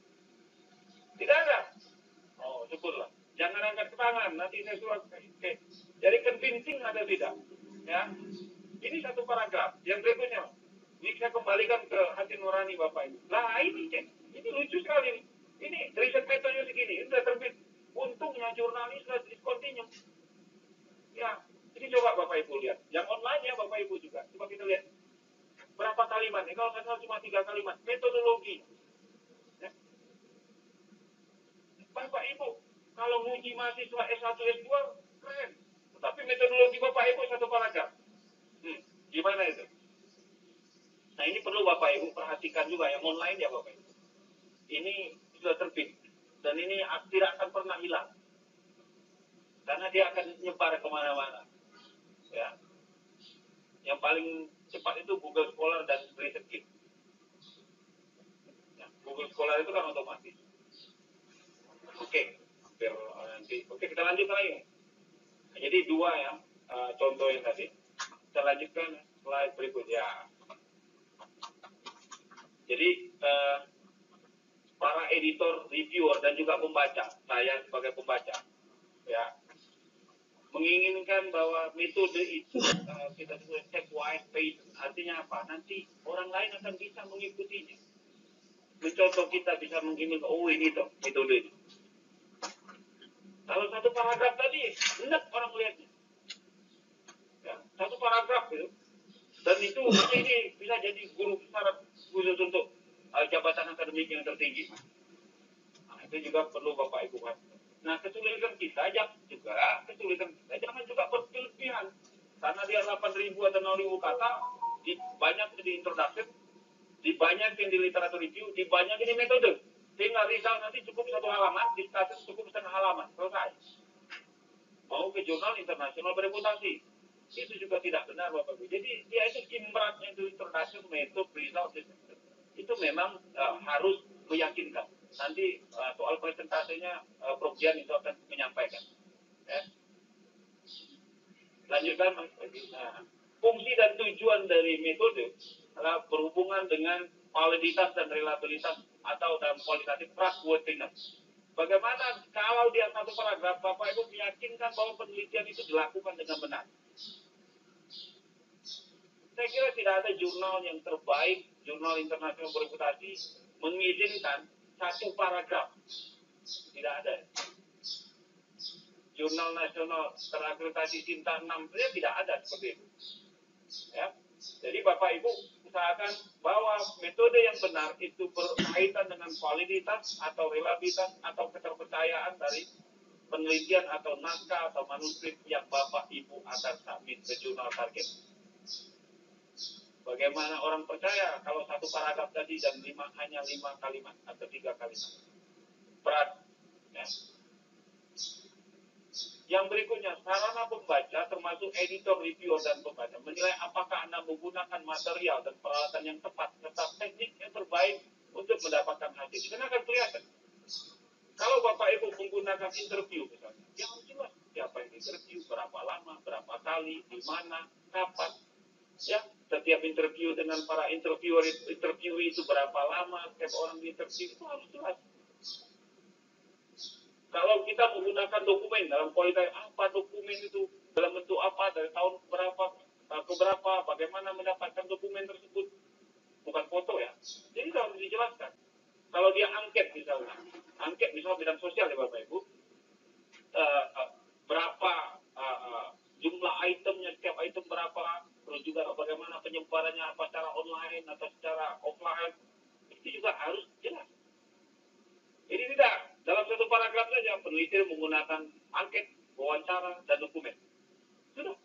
Tidak ada. Oh, syukurlah. Jangan angkat ke tangan, nanti saya surat. Oke. Jadi convincing ada tidak? Ya. Ini satu paragraf. Yang berikutnya, ini saya kembalikan ke hati nurani Bapak Ibu. Nah ini cek, ini lucu sekali nih. Ini riset metodenya segini, ini sudah terbit. Untungnya jurnal ini sudah discontinue. Ya, ini coba Bapak Ibu lihat. Yang online ya Bapak Ibu juga. Coba kita lihat. Berapa kalimat? Ini kalau saya salah cuma tiga kalimat. Metodologi. Ya. Bapak Ibu, kalau nguji mahasiswa S satu, S dua, keren. Tetapi metodologi Bapak Ibu satu paragraf. Hmm, gimana itu? Nah ini perlu Bapak Ibu perhatikan juga yang online ya Bapak Ibu. Ini sudah terbit dan ini tidak akan pernah hilang karena dia akan nyebar kemana-mana. Ya, yang paling cepat itu Google Scholar dan ResearchGate. Ya, Google Scholar itu kan otomatis. Oke, biar nanti. Oke kita lanjut lagi. Nah, jadi dua ya uh, contoh yang tadi. Kita lanjutkan slide berikutnya. Jadi uh, para editor, reviewer dan juga pembaca, saya sebagai pembaca, ya, menginginkan bahwa metode itu uh, kita sebut stepwise pace, artinya apa? Nanti orang lain akan bisa mengikutinya. Mencontoh kita bisa mengiming, oh ini toh metode ini. Kalau satu paragraf tadi, enak orang melihatnya. Ya, satu paragraf itu. Dan itu ini bisa jadi guru besar khusus untuk uh, jabatan akademik yang tertinggi. Nah, itu juga perlu Bapak Ibu kan. Nah, kesulitan kita juga, kesulitan kita jangan juga berlebihan. Karena dia delapan ribu atau enam ribu kata, di, banyak di introduction, di banyak di literatur review, di banyak di metode. Sehingga Rizal nanti cukup satu halaman, discussion cukup setengah halaman, selesai. Mau ke jurnal internasional bereputasi. Itu juga tidak benar Bapak Ibu. Jadi dia itu imbratnya itu introduction, metode, result, itu memang uh, harus meyakinkan. Nanti uh, soal presentasinya uh, Prof Dian itu akan menyampaikan. Ya. Lanjutkan Mas. Nah, fungsi dan tujuan dari metode adalah berhubungan dengan validitas dan reliabilitas atau dalam kualitatif trustworthiness. Bagaimana kalau dia satu paragraf Bapak Ibu meyakinkan bahwa penelitian itu dilakukan dengan benar. Saya kira tidak ada jurnal yang terbaik, jurnal internasional bereputasi mengizinkan satu paragraf. Tidak ada. Jurnal nasional terakreditasi Sinta enam saja tidak ada seperti itu. Ya. Jadi Bapak Ibu usahakan bahwa metode yang benar itu berkaitan dengan validitas atau reliabilitas atau keterpercayaan dari penelitian atau naskah atau manuskrip yang Bapak Ibu akan submit ke jurnal target. Bagaimana orang percaya kalau satu paragraf tadi dan lima, hanya lima kalimat atau tiga kalimat. Berat. Ya. Yang berikutnya, sarana pembaca termasuk editor, reviewer, dan pembaca menilai apakah Anda menggunakan material dan peralatan yang tepat serta teknik yang terbaik untuk mendapatkan hasil. Karena akan kelihatan. Kalau Bapak Ibu menggunakan interview misalnya, ya harus jelas siapa yang interview, berapa lama, berapa kali, di mana, kapan. Ya, setiap interview dengan para interviewer interviewee itu berapa lama, setiap orang di interview itu harus jelas. Kalau kita menggunakan dokumen dalam kualitas apa dokumen itu dalam bentuk apa dari tahun berapa ke berapa, bagaimana mendapatkan dokumen tersebut, bukan foto ya. Jadi itu harus dijelaskan. Kalau dia angket misalnya, angket misalnya bidang sosial ya Bapak Ibu, uh, uh, berapa uh, jumlah itemnya, setiap item berapa, terus juga bagaimana penyebarannya, apa secara online atau secara offline, itu juga harus jelas. Jadi tidak, dalam satu paragraf saja peneliti menggunakan angket, wawancara, dan dokumen. Sudah.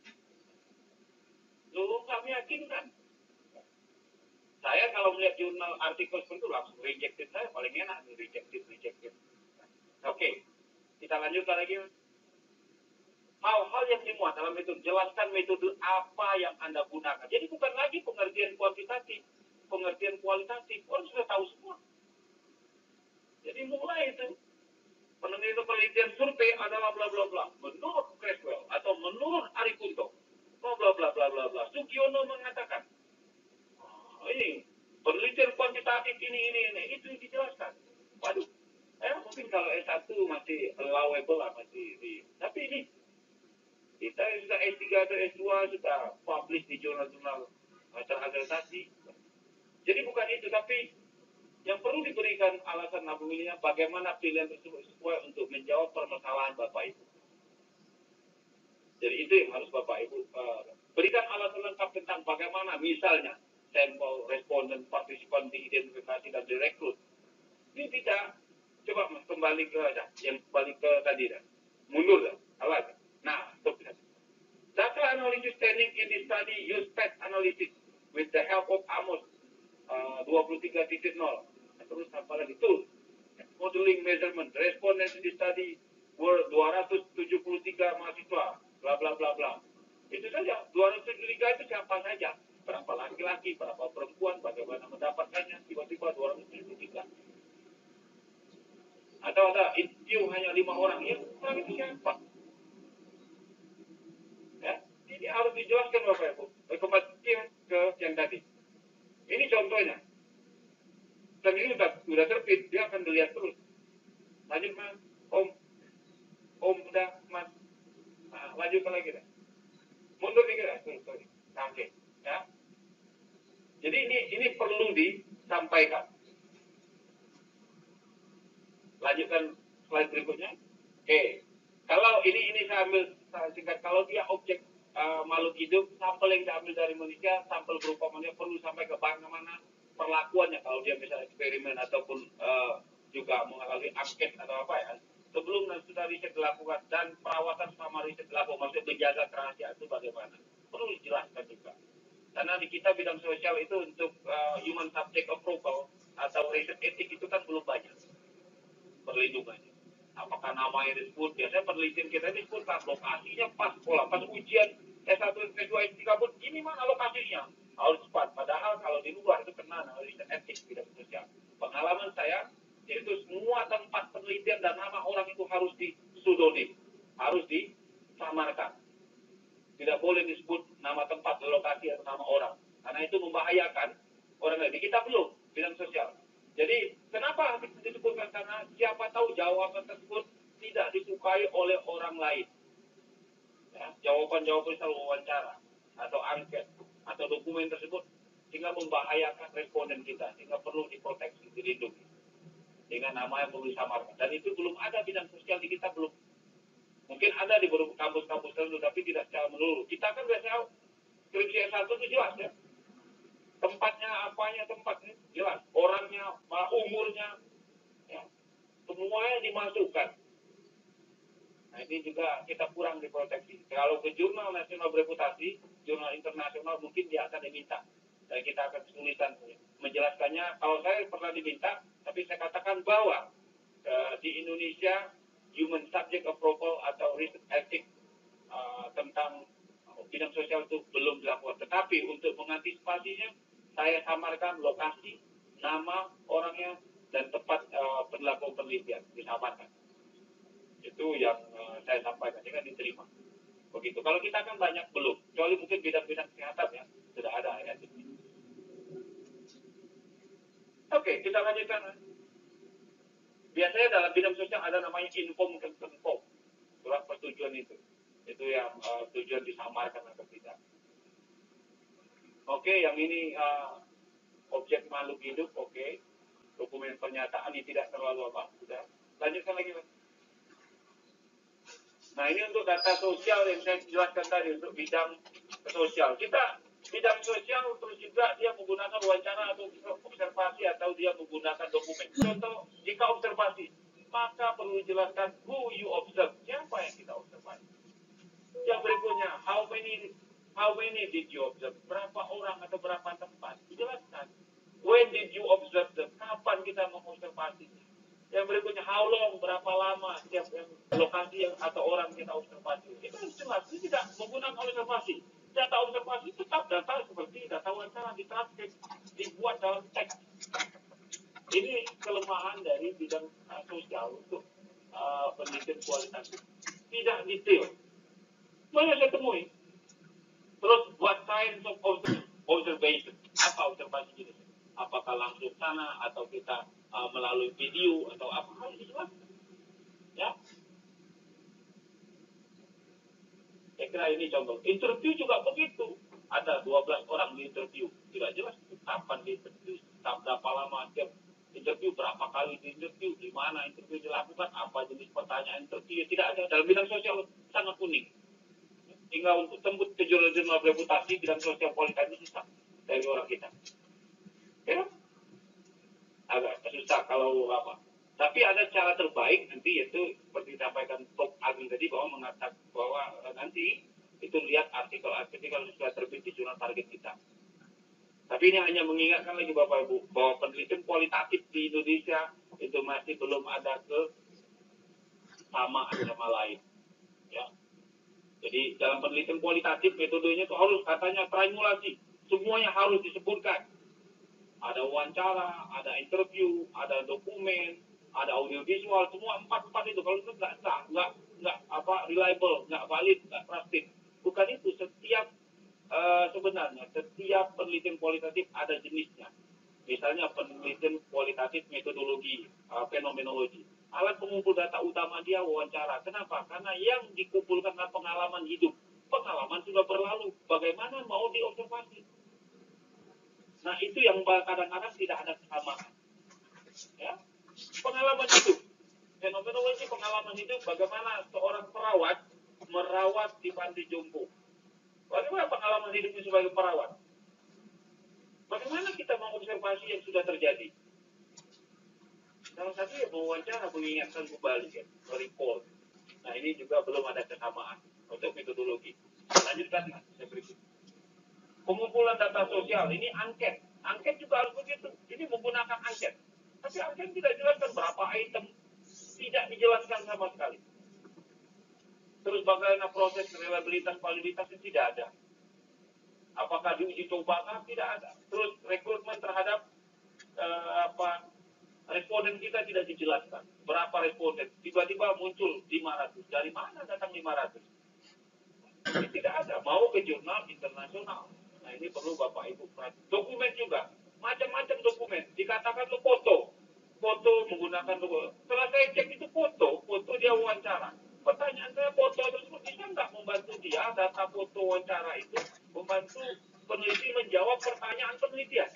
Lu nggak meyakinkan. Saya kalau melihat jurnal artikel seperti itu langsung rejected saya, paling enak nih, rejected, rejected. Oke, okay. Kita lanjutkan lagi. Hal-hal yang dimuat dalam metode, jelaskan metode apa yang Anda gunakan. Jadi bukan lagi pengertian kuantitatif, pengertian kualitatif, orang sudah tahu semua. Jadi mulai itu, penelitian penelitian survei adalah bla bla bla. Menurut Creswell atau menurut Arikunto, bla bla bla bla bla bla. Sugiono mengatakan, oh, ini penelitian kuantitatif ini ini ini itu dijelaskan. Waduh, eh mungkin kalau S satu masih allowable lah masih di, tapi ini kita sudah S tiga atau S dua sudah publish di jurnal-jurnal terakreditasi. Jadi bukan itu, tapi yang perlu diberikan alasan memilihnya bagaimana pilihan tersebut sesuai untuk menjawab permasalahan Bapak Ibu. Jadi itu yang harus Bapak Ibu uh, berikan alasan lengkap tentang bagaimana misalnya sampel, responden, partisipan diidentifikasi dan direkrut. Ini tidak, coba mas, kembali ke yang kembali ke tadi dah, mundur dah, alat. Nah, stop. Data analysis technique in this study use P E T analysis with the help of Amos uh, dua puluh tiga titik nol. Terus apa lagi tuh? Modeling measurement. Respondents in this study were dua ratus tujuh puluh tiga mahasiswa. Bla bla bla bla. Itu saja. dua ratus tujuh puluh tiga itu siapa saja? Berapa laki-laki, berapa perempuan, bagaimana mendapatkannya? Tiba-tiba dua ratus tujuh puluh tiga. Atau ada interview hanya lima orang. Ya, orang itu siapa? Ya, ini harus dijelaskan Bapak Ibu. Kembali ke yang tadi. Ini contohnya. dan ini udah, udah terbit, dia akan dilihat terus. Lanjut mas, om, om udah mas, nah, lanjutkan lagi dah. Mundur dikit ya, sorry, sorry. Nah, oke, okay. Ya. Jadi ini ini perlu disampaikan. Lanjutkan slide berikutnya. Oke, okay. Kalau ini ini saya ambil saya singkat. Kalau dia objek uh, makhluk hidup, sampel yang diambil dari manusia, sampel berupa manusia perlu sampai ke bagaimana perlakuannya kalau dia misalnya eksperimen ataupun uh, juga mengalami angket atau apa ya. Sebelum dan sudah riset dilakukan dan perawatan selama riset dilakukan, maksudnya menjaga kerahasiaan itu bagaimana? Perlu dijelaskan juga. Karena di kita bidang sosial itu untuk uh, human subject approval atau riset etik itu kan belum banyak perlindungannya. Apakah namanya disebut, biasanya penelitian kita disebut kan lokasinya pas pola, pas ujian S satu, S dua, S tiga pun ini mana lokasinya harus cepat. Padahal kalau di luar itu kena riset etik bidang sosial. Pengalaman saya yaitu semua tempat penelitian dan nama orang itu harus di pseudonym, harus disamarkan. Tidak boleh disebut nama tempat, lokasi atau nama orang, karena itu membahayakan orang lain. Di kita belum bidang sosial. Jadi kenapa disebutkan? Karena siapa tahu jawaban tersebut tidak disukai oleh orang lain. Ya, jawaban-jawaban misal wawancara atau angket atau dokumen tersebut sehingga membahayakan responden kita, sehingga perlu diproteksi, dilindungi dengan nama yang perlu disamarkan. Dan itu belum ada bidang sosial di kita, belum. Mungkin ada di beberapa kampus-kampus tertentu, tapi tidak secara menyeluruh. Kita kan biasanya skripsi S satu itu jelas ya. Tempatnya, apanya tempatnya jelas. Orangnya, umurnya, ya, semuanya dimasukkan. Nah ini juga kita kurang diproteksi. Kalau ke jurnal nasional bereputasi, jurnal internasional mungkin dia akan diminta. Dan kita akan kesulitan menjelaskannya. Kalau saya pernah diminta, tapi saya katakan bahwa uh, di Indonesia human subject approval atau risk ethic uh, tentang bidang sosial itu belum dilakukan. Tetapi untuk mengantisipasinya, saya samarkan lokasi, nama orangnya, dan tempat uh, penlakuan penelitian disamarkan. Itu yang uh, saya sampaikan, sehingga diterima. Begitu. Kalau kita kan banyak belum, kecuali mungkin bidang-bidang kesehatan ya, sudah ada ya. Oke, kita lanjutkan. Biasanya dalam bidang sosial ada namanya inform dan conform, surat persetujuan itu. Itu yang uh, tujuan disamarkan atau tidak. Oke, yang ini uh, objek makhluk hidup, oke. Dokumen pernyataan ini tidak terlalu apa, sudah. Lanjutkan lagi, Mas. Nah, ini untuk data sosial yang saya jelaskan tadi, untuk bidang sosial. Kita bidang sosial terus juga dia menggunakan wawancara atau observasi atau dia menggunakan dokumen. Contoh, jika observasi, maka perlu dijelaskan who you observe, siapa yang kita observasi. Yang berikutnya, how many how many did you observe, berapa orang atau berapa tempat, dijelaskan. When did you observe them, kapan kita mengobservasinya. Yang berikutnya, how long, berapa lama setiap yang lokasi yang atau orang kita observasi. Itu jelas, ini tidak menggunakan observasi. Data observasi tetap data seperti data wawancara, ditranskrip, dibuat dalam teks. Ini kelemahan dari bidang uh, sosial untuk uh, penelitian kualitatif. Tidak detail. Banyak saya temui. Terus buat science of observation. Apa observasi ini? Apakah langsung sana atau kita uh, melalui video atau apa, harus dijelaskan. Ya. Saya kira ini contoh. Interview juga begitu. Ada dua belas orang di interview. Tidak jelas kapan di interview, berapa lama setiap interview, berapa kali di interview, di mana interview dilakukan, apa jenis pertanyaan interview. Tidak ada. Dalam bidang sosial sangat unik. Hingga untuk tembus ke jurnal-jurnal reputasi bidang sosial kualitas itu susah dari orang kita. Ya, agak susah kalau apa. Tapi ada cara terbaik nanti, yaitu seperti disampaikan Top Agri tadi, bahwa mengatakan bahwa nanti itu lihat artikel-artikel kalau sudah terbit di jurnal target kita. Tapi ini hanya mengingatkan lagi Bapak Ibu bahwa penelitian kualitatif di Indonesia itu masih belum ada ke sama sama lain. Ya. Jadi dalam penelitian kualitatif metodenya itu harus katanya triangulasi, semuanya harus disebutkan. Ada wawancara, ada interview, ada dokumen, ada audiovisual, semua empat-empat itu. Kalau itu nggak sah, nggak nggak apa reliable, nggak valid, nggak trusted. Bukan itu. Setiap uh, sebenarnya setiap penelitian kualitatif ada jenisnya. Misalnya penelitian kualitatif Kenapa? Karena yang dikumpulkan adalah pengalaman hidup. Pengalaman sudah berlalu. Bagaimana mau diobservasi? Nah, itu yang kadang-kadang tidak ada kesamaan. Ya, pengalaman hidup. Fenomenologi pengalaman hidup, bagaimana seorang perawat merawat di panti jompo. Bagaimana pengalaman hidupnya sebagai perawat? Bagaimana kita mengobservasi yang sudah terjadi? Salah satu yang mewawancara mengingatkan kembali, ya, report. Nah, ini juga belum ada kesamaan untuk metodologi. Lanjutkan, Mas, saya berikut. Pengumpulan data sosial, ini angket. Angket juga harus begitu. Ini menggunakan angket. Tapi angket tidak jelaskan berapa item. Tidak dijelaskan sama sekali. Terus bagaimana proses reliabilitas, validitas itu tidak ada. Apakah diuji coba? Tidak ada. Terus rekrutmen terhadap uh, apa responden kita tidak dijelaskan. Berapa responden? Tiba-tiba muncul lima ratus. Dari mana datang lima ratus? Ini tidak ada. Mau ke jurnal internasional. Nah, ini perlu Bapak Ibu perhatikan. Dokumen juga. Macam-macam dokumen. Dikatakan itu foto. Foto menggunakan dokumen. Setelah saya cek itu foto. Foto dia wawancara. Pertanyaan saya, foto tersebut bisa nggak membantu dia, data foto wawancara itu membantu peneliti menjawab pertanyaan penelitian.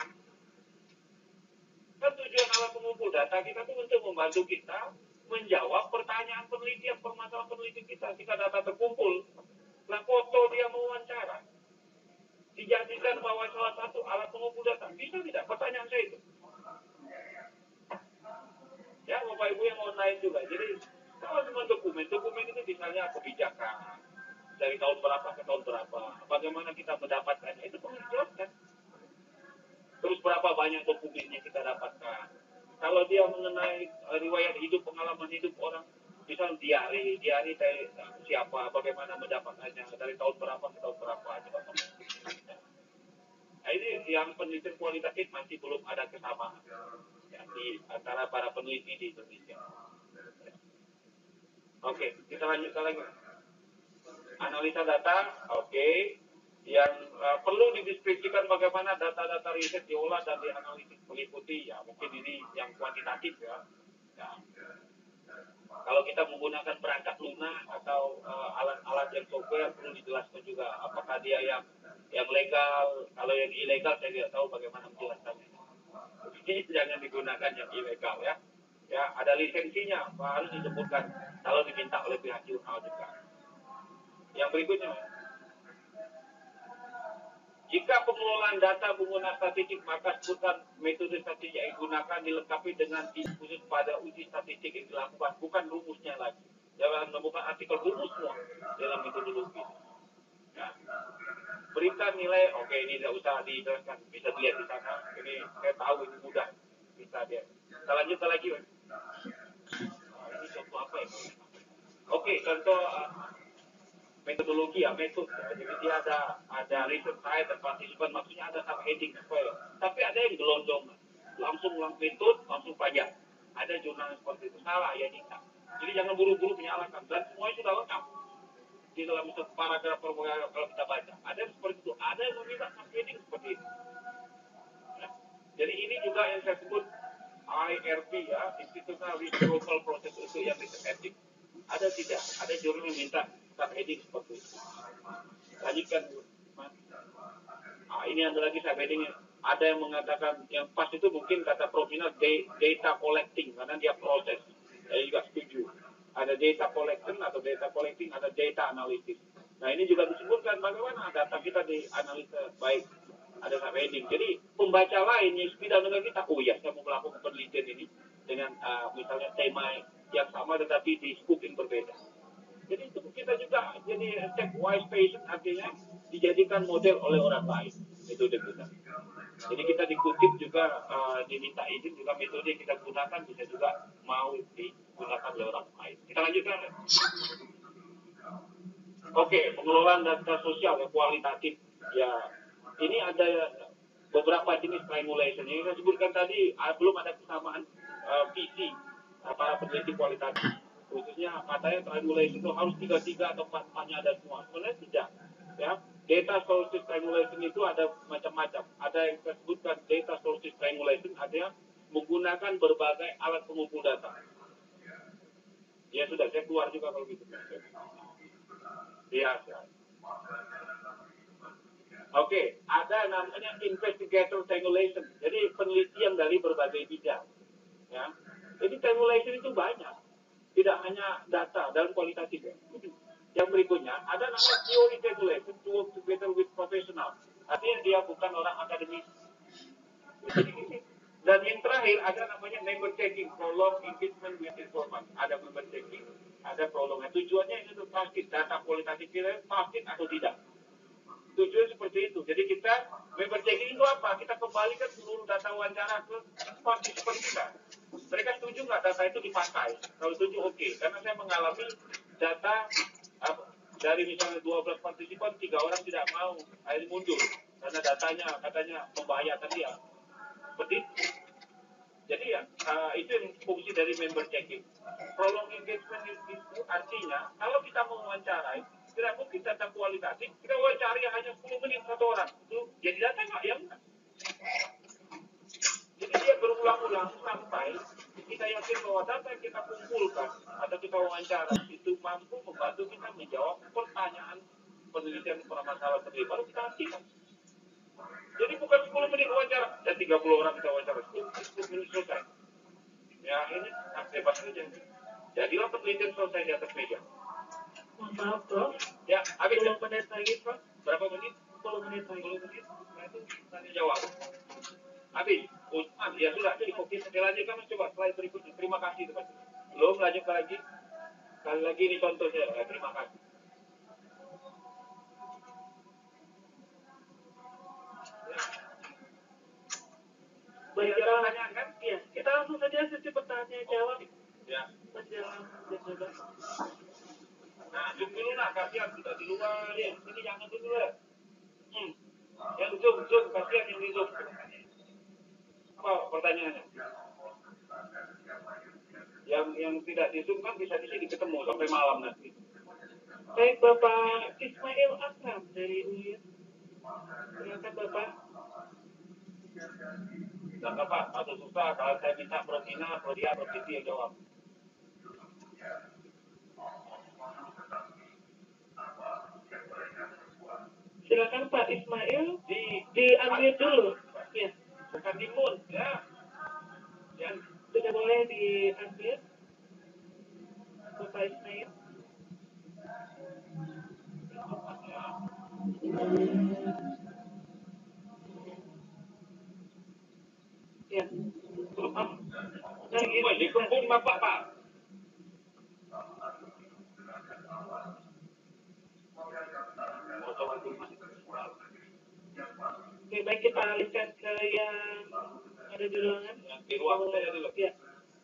Kan tujuan alat pengumpul data kita itu untuk membantu kita menjawab pertanyaan penelitian, permasalahan peneliti kita. Jika data terkumpul, nah foto dia mewawancara, dijadikan bahwa salah satu alat pengumpul data. Bisa tidak? Pertanyaan saya itu. Ya, Bapak Ibu yang online juga. Jadi, kalau cuma dokumen, dokumen itu misalnya kebijakan. Dari tahun berapa ke tahun berapa. Bagaimana kita mendapatkannya, itu perlu dijelaskan. Terus berapa banyak dokumennya kita dapatkan. Kalau dia mengenai uh, riwayat hidup, pengalaman hidup orang, misal diari, diari dari uh, siapa, bagaimana mendapatkannya, dari tahun berapa ke tahun berapa. Nah, ini yang penelitian kualitatif masih belum ada kesamaan ya, di antara para peneliti di Indonesia. Oke, kita lanjutkan lagi. Analisa data, oke. Okay. Yang uh, perlu dideskripsikan bagaimana data-data riset diolah dan dianalisis meliputi, ya mungkin ini yang kuantitatif ya. Ya. Kalau kita menggunakan perangkat lunak atau uh, alat-alat yang software perlu dijelaskan juga. Apakah dia yang yang legal, kalau yang ilegal saya tidak tahu bagaimana menjelaskannya. Jadi jangan digunakan yang ilegal ya. Ya, ada lisensinya, harus disebutkan kalau diminta oleh pihak jurnal juga. Yang berikutnya, jika pengelolaan data menggunakan statistik, maka sebutkan metode statistik yang digunakan dilengkapi dengan tim khusus pada uji statistik yang dilakukan, bukan rumusnya lagi. Jangan menemukan artikel rumus semua dalam metodologi. Nah, berikan nilai, oke ini tidak usah dijelaskan, bisa dilihat di sana. Ini saya tahu ini mudah, bisa dia. Kita lanjutkan lagi. Nah, ini contoh apa ya? Oke, contoh uh, metodologi ya, metode. Ya. Jadi dia ada ada riset side dan partisipan, maksudnya ada subheading supaya. Tapi ada yang gelondong, langsung langsung metode, langsung pajak. Ada jurnal seperti itu, salah ya Nita. Jadi jangan buru-buru menyalahkan, dan semuanya sudah lengkap di dalam paragraf paragraf kalau kita baca. Ada yang seperti itu, ada yang meminta subheading seperti itu. Ya. Jadi ini juga yang saya sebut I R P ya, Institutional Review Process itu yang riset etik. Ada tidak? Ada jurnal yang minta subheading seperti itu. Lanjutkan, Mas. Ah, ini ada lagi subheading. Ada yang mengatakan yang pas itu mungkin kata Profina data collecting karena dia proses. Saya juga setuju. Ada data collection atau data collecting, ada data analysis. Nah ini juga disebutkan bagaimana data kita dianalisa baik. Ada subheading. Jadi pembaca lain yang sepeda dengan kita, oh ya saya mau melakukan penelitian ini dengan uh, misalnya tema yang sama tetapi di scope yang berbeda. Jadi itu kita juga jadi stepwise patient, artinya dijadikan model oleh orang lain metode kita. Jadi kita dikutip juga uh, diminta izin juga metode yang kita gunakan bisa juga mau digunakan oleh orang lain. Kita lanjutkan. Oke, pengelolaan data sosial yang kualitatif ya. Ini ada beberapa jenis triangulation yang saya sebutkan tadi, belum ada kesamaan uh, visi uh, para peneliti kualitatif. Khususnya katanya triangulation itu harus tiga-tiga atau empat-empatnya ada semua. Sebenarnya tidak. Ya, data sources triangulation itu ada macam-macam. Ada yang saya sebutkan data sources triangulation, ada yang menggunakan berbagai alat pengumpul data. Ya sudah, saya keluar juga kalau gitu. Iya. Oke, okay. Ada namanya investigator tabulation. Jadi penelitian dari berbagai bidang. Ya. Jadi tabulation itu banyak. Tidak hanya data dalam kualitatif. Yang berikutnya, ada namanya theory tabulation to work together with professional. Artinya dia bukan orang akademis. Dan yang terakhir ada namanya member checking, prolong engagement with informant. Ada member checking, ada prolong. Tujuannya ini untuk pastikan data kualitatif kita valid atau tidak. Tujuan seperti itu. Jadi kita member checking itu apa? Kita kembalikan seluruh data wawancara ke partisipan kita. Mereka setuju nggak data itu dipakai? Kalau setuju oke. Okay. Karena saya mengalami data uh, dari misalnya dua belas partisipan, tiga orang tidak mau, akhirnya mundur. Karena datanya katanya membahayakan dia. Seperti itu. Jadi ya, uh, itu yang fungsi dari member checking. Prolong engagement itu artinya, kalau kita mau wawancarai, tidak mungkin data kualitatif, kita wawancari hanya sepuluh menit satu orang. Itu jadi data nggak? Ya enggak. Jadi dia berulang-ulang sampai kita yakin bahwa data yang kita kumpulkan atau kita wawancara itu mampu membantu kita menjawab pertanyaan penelitian permasalahan terlibat. Baru kita hentikan. Jadi bukan sepuluh menit wawancara dan tiga puluh orang kita wawancara, sepuluh menit selesai. Ya ini bebas saja. Jadilah penelitian selesai di atas meja. Maaf, Prof. Ya, habis sepuluh menit lagi, Prof. Berapa menit? sepuluh menit lagi. sepuluh menit. Nah, itu tanya jawab. Habis. Usman, ya sudah. Cukup kita lanjutkan. Coba slide berikutnya. Terima kasih teman. Belum lanjutkan lagi. Sekali lagi ini contohnya. Ya, terima kasih. Ya. Baik, kita pertanyaan kan? Iya. Kita langsung saja sesi pertanyaan jawab. Ya. Menjelang jam dua belas. Nah, zoom dulu lah, kasihan kita di luar ya. Ini jangan dulu lah. Hmm. Yang zoom, zoom, kasihan yang di zoom. Apa pertanyaannya? Yang yang tidak di zoom kan bisa di sini ketemu sampai malam nanti. Baik, Bapak Ismail Akram dari U I N. Silakan Bapak. Dan Bapak, atau susah kalau saya minta Protina, Prodia, Prositi yang jawab. Silakan Pak Ismail Di di-unmute dulu. Ya. Bukan di moon, ya. Ya. Sudah boleh di-unmute. Bapak Ismail. Ya. Oh. Nah, Wah, di kebun Bapak, Pak. Oke, baik kita alihkan ke yang ada di ruangan. Yang di ruang saya dulu. Ya.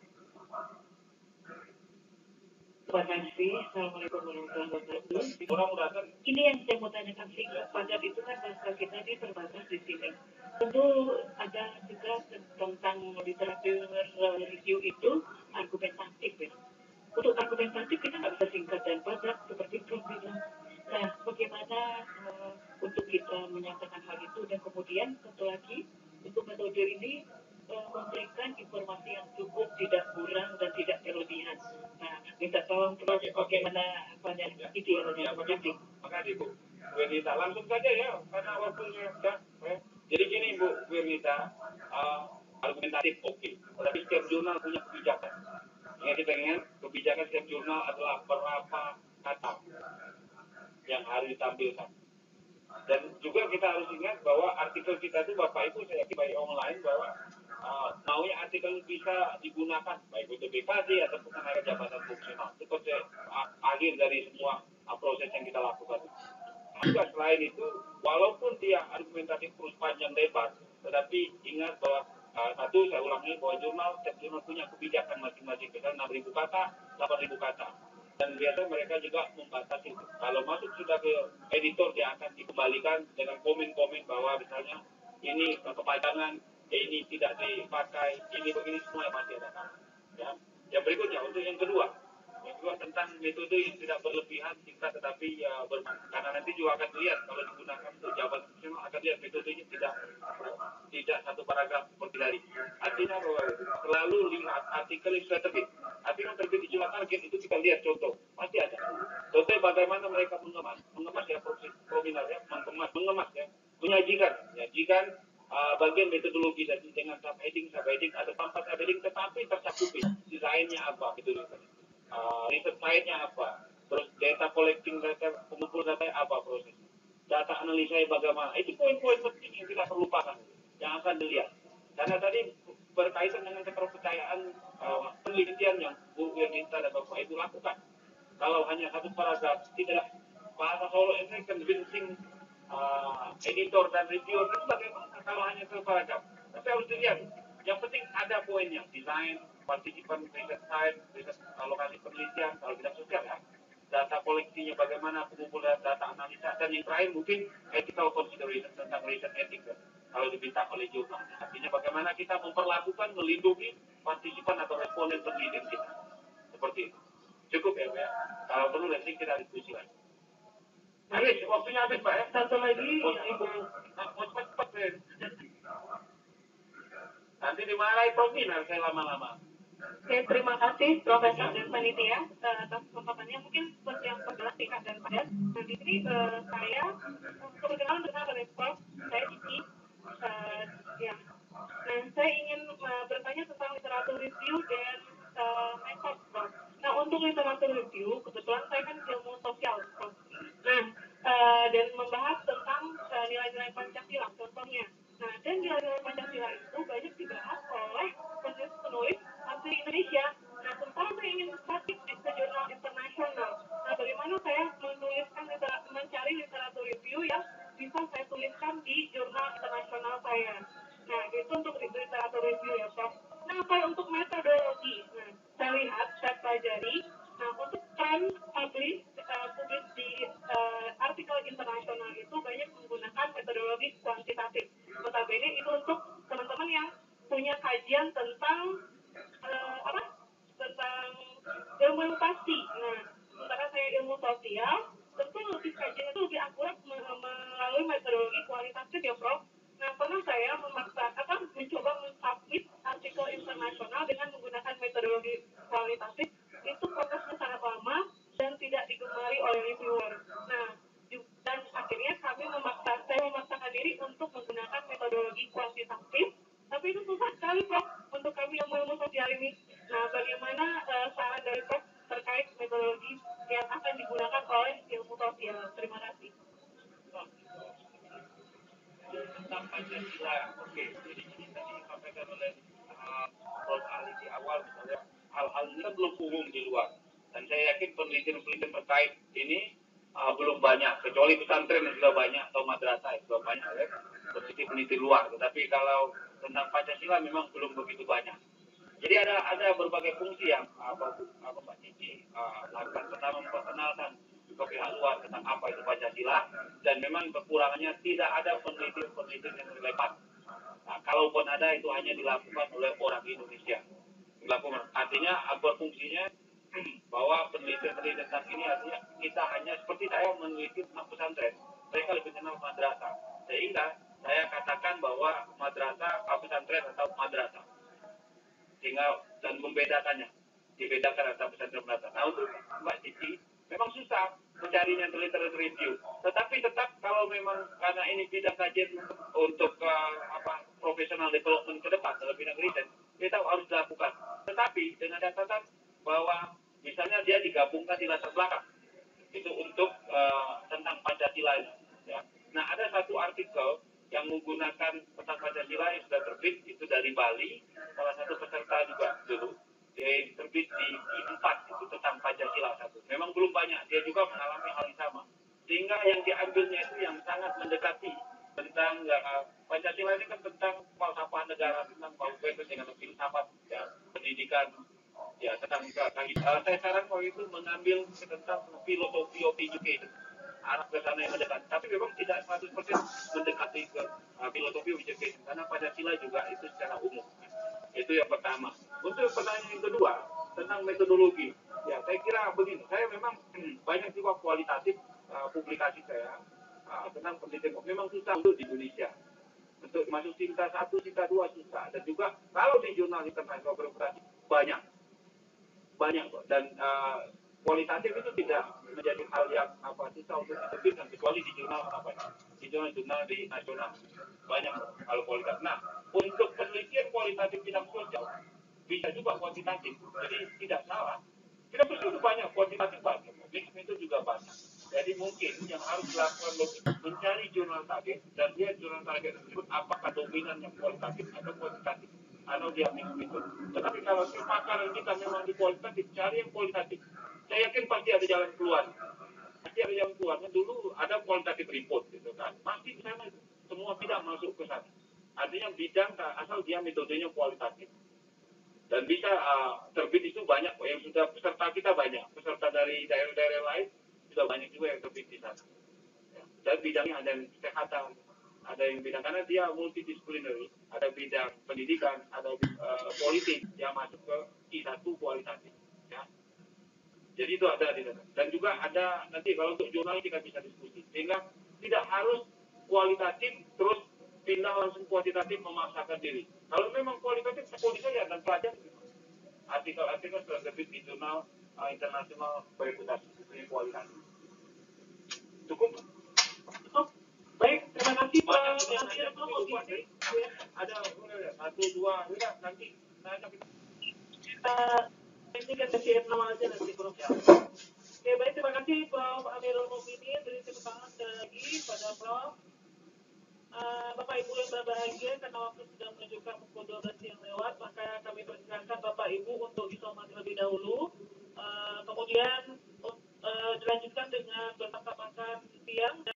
Terima kasih. Assalamualaikum warahmatullahi wabarakatuh. Mudah-mudahan Ini yang saya mau tanyakan sih, pajak itu kan bahasa kita ini terbatas di sini. Tentu ada juga tentang literatur review itu argumentatif ya. Untuk argumentatif kita nggak bisa singkat dan padat seperti Prof bilang. Nah, bagaimana uh, untuk kita menyampaikan hal itu dan kemudian satu lagi untuk metode ini uh, memberikan informasi yang cukup, tidak kurang dan tidak berlebihan. Nah, minta tolong Prof bagaimana banyak ya. ide ya, Ya, terima kasih. makasih Bu. Bu Ernita, langsung saja ya, karena waktunya sudah. Ya. Jadi gini Bu, Bu Ernita, uh, argumentatif oke, okay. Tapi setiap jurnal punya kebijakan. Yang kita ingat, kebijakan setiap jurnal adalah berapa kata yang harus ditampilkan. Dan juga kita harus ingat bahwa artikel kita itu Bapak Ibu saya yakin baik online bahwa uh, maunya artikel bisa digunakan baik untuk B K D ataupun tenaga jabatan fungsional. Itu konsep uh, akhir dari semua uh, proses yang kita lakukan. Juga selain itu, walaupun dia argumentatif terus panjang lebar, tetapi ingat bahwa uh, satu saya ulangi bahwa jurnal setiap jurnal punya kebijakan masing-masing. Kita enam ribu kata, delapan ribu kata. Dan biasa mereka juga membatasi. Kalau masuk sudah ke editor, dia akan dikembalikan dengan komen-komen bahwa misalnya ini kepanjangan, ini tidak dipakai, ini begini semua yang masih ada. Ya. Yang berikutnya untuk yang kedua, juga tentang metode yang tidak berlebihan, singkat tetapi ya bermanfaat. Karena nanti juga akan lihat kalau digunakan untuk jawaban profesional akan lihat metodenya tidak tidak satu paragraf seperti tadi. Artinya bahwa selalu lihat artikel yang sudah terbit. Artikel terbit di jurnal target itu kita lihat contoh, pasti ada. Contoh bagaimana mereka mengemas, mengemas ya proses prominal ya, mengemas, mengemas ya, menyajikan, menyajikan uh, bagian metodologi tadi dengan subheading, subheading atau tanpa subheading tetapi tercakupi desainnya apa, metodologi. Uh, riset side-nya apa, terus data collecting, data pengumpul data apa proses, data analisa bagaimana, itu poin-poin penting yang kita perlu paham, yang akan dilihat. Karena tadi berkaitan dengan keterpercayaan uh, penelitian yang Bu Wirnita dan Bapak Ibu lakukan. Kalau hanya satu paragraf, tidak bahasa Solo ini convincing uh, editor dan reviewer itu bagaimana kalau hanya satu paragraf. Tapi harus dilihat, yang penting ada poinnya, desain, partisipan, riset side, riset alokasi penelitian, kalau bidang sosial ya, data koleksinya bagaimana, pengumpulan data analisa, dan yang terakhir mungkin ethical consideration tentang riset etik kalau diminta oleh jurnal. Artinya bagaimana kita memperlakukan, melindungi partisipan atau responden penelitian kita. Seperti itu. Cukup ya, Pak. Kalau perlu nanti kita diskusi lagi. Habis, waktunya habis, Pak ya. Satu lagi, Mau Ibu. cepat-cepat, ya. Nanti dimarahi Prof Minar saya lama-lama. Oke, terima kasih Profesor dan Panitia uh, atas kesempatannya. Mungkin seperti yang perjelas singkat dan padat. Nah, di sini uh, saya kebetulan bersama dengan Prof, saya Cici. Uh, ya. Nah, saya ingin uh, bertanya tentang literatur review dan uh, metode, Prof. Nah, untuk literatur review, kebetulan saya kan ilmu sosial, Prof. Nah, uh, dan membahas tentang uh, nilai-nilai Pancasila, contohnya. Nah, dan nilai-nilai Pancasila itu banyak dibahas oleh penulis-penulis asli Indonesia. Nah, sementara saya ingin statik di jurnal internasional. Nah, bagaimana saya menuliskan literatur, mencari literatur review yang bisa saya tuliskan di jurnal internasional saya. Nah, itu untuk literatur review ya, Prof. Nah, kalau untuk metodologi, nah, saya lihat, saya pelajari, nah, untuk trend publish, uh, publish di uh, artikel internasional itu banyak menggunakan metodologi kuantitatif. Notabene itu untuk teman-teman yang punya kajian tentang uh, apa? Tentang ilmu pasti. Nah, sementara saya ilmu sosial, tentu lebih kajian itu lebih akurat melalui metodologi kualitatif ya, Prof. Nah, pernah saya memaksa apa mencoba mensubmit artikel internasional dengan menggunakan metodologi kualitatif, itu prosesnya sangat lama dan tidak digemari oleh reviewer. Nah, dan akhirnya kami memaksa, saya memaksakan diri untuk menggunakan metodologi kuantitatif, tapi itu susah sekali, Prof, untuk kami yang ilmu sosial ini. Nah, bagaimana uh, saran dari Prof terkait metodologi yang akan digunakan oleh ilmu sosial? Terima kasih. Tentang Pancasila, oke. Jadi ini tadi disampaikan oleh uh, Prof Ali di awal, misalnya hal-hal ini kan belum umum di luar. Dan saya yakin penelitian-penelitian terkait ini uh, belum banyak, kecuali pesantren yang sudah banyak atau madrasah yang sudah banyak ya, peneliti-peneliti luar. Tetapi kalau tentang Pancasila memang belum begitu banyak. Jadi ada ada berbagai fungsi yang apa apa Pak Cici uh, lakukan. Pertama memperkenalkan ke pihak luar tentang apa itu Pancasila, dan memang kekurangannya tidak ada penelitian-penelitian yang relevan. Nah, kalaupun ada itu hanya dilakukan oleh orang Indonesia. Dilakukan. Artinya apa fungsinya bahwa penelitian-penelitian tentang ini artinya kita hanya seperti saya meneliti tentang pesantren, mereka lebih kenal madrasah. Sehingga saya katakan bahwa madrasah, pesantren atau madrasah. Sehingga dan membedakannya, dibedakan antara pesantren madrasah. Nah, untuk Mbak Cici memang susah mencarinya literatur review. Tetapi tetap kalau memang karena ini bidang kajian untuk uh, apa professional development ke depan dalam bidang riset, kita harus dilakukan. Tetapi dengan catatan bahwa misalnya dia digabungkan di latar belakang itu untuk uh, tentang Pancasila ya. Nah, ada satu artikel yang menggunakan tentang Pancasila yang sudah terbit itu dari Bali, salah satu peserta juga dulu. Dia terbit di I empat itu tentang Pancasila satu. Memang belum banyak, dia juga mengalami hal yang sama. Sehingga yang diambilnya itu yang sangat mendekati tentang uh, Pancasila ini kan tentang falsafah negara, tentang bangsa dengan filsafat ya, pendidikan ya tentang uh, saya saran kalau itu mengambil tentang filosofi of education arah ke sana yang mendekat, tapi memang tidak seratus persen mendekati ke uh, filosofi of education karena Pancasila juga itu secara umum. Itu yang pertama. Untuk pertanyaan yang kedua tentang metodologi, Ya, saya kira begini. Saya memang hmm, banyak juga kualitatif uh, publikasi saya uh, tentang pendidikan. Memang susah untuk di Indonesia. Untuk masuk cinta satu, cinta dua susah. Dan juga kalau di jurnal internasional berprestasi banyak, banyak kok. Dan uh, kualitatif itu tidak menjadi hal yang apa susah untuk diterbitkan kecuali di jurnal apa ya? Di jurnal-jurnal di nasional banyak kalau kualitatif. Nah, untuk penelitian kualitatif bidang sosial bisa juga kuantitatif. Jadi tidak salah. Kita itu banyak, kuantitatif banyak, mix itu juga banyak. Jadi mungkin yang harus dilakukan lebih mencari jurnal target dan lihat jurnal target tersebut apakah dominan yang kualitatif atau kuantitatif atau dia mix itu. Tetapi kalau pemaparan kita memang di kualitatif, cari yang kualitatif. Saya yakin pasti ada jalan keluar. Pasti ada jalan keluarnya. Dulu ada kualitatif report gitu kan. Pasti di sana semua bidang masuk ke sana. Artinya bidang asal dia metodenya kualitatif. Dan bisa uh, terbit itu banyak yang sudah peserta kita banyak, peserta dari daerah-daerah lain sudah banyak juga yang terbit di sana. Ya. Dan bidangnya ada yang kesehatan, ada yang bidang karena dia multidisciplinary, ada bidang pendidikan, ada uh, politik yang masuk ke I satu kualitatif. Ya. Jadi itu ada di sana. Dan juga ada nanti kalau untuk jurnal kita bisa diskusi, sehingga tidak harus kualitatif terus pindah langsung kuantitatif memaksakan diri. Kalau memang kualitatif, kualitatif saja dan pelajari artikel-artikel sudah terbit di jurnal uh, internasional bereputasi kualitas. Cukup? Oh, baik, terima kasih Pak Banyak yang Amir. nanya Oh, lupa ini ya. Ada satu dua, udah nanti nanya kita. kita ini kita share nama aja nanti Prof. Ya. Oke, baik, terima kasih Prof Amirul Mukminin. Beri tepuk tangan lagi pada Prof. Uh, Bapak Ibu yang berbahagia, karena waktu sudah menunjukkan pukul dua belas yang lewat, maka kami persilakan Bapak Ibu untuk isoman terlebih dahulu. Uh, kemudian uh, dilanjutkan dengan bermakan makan siang.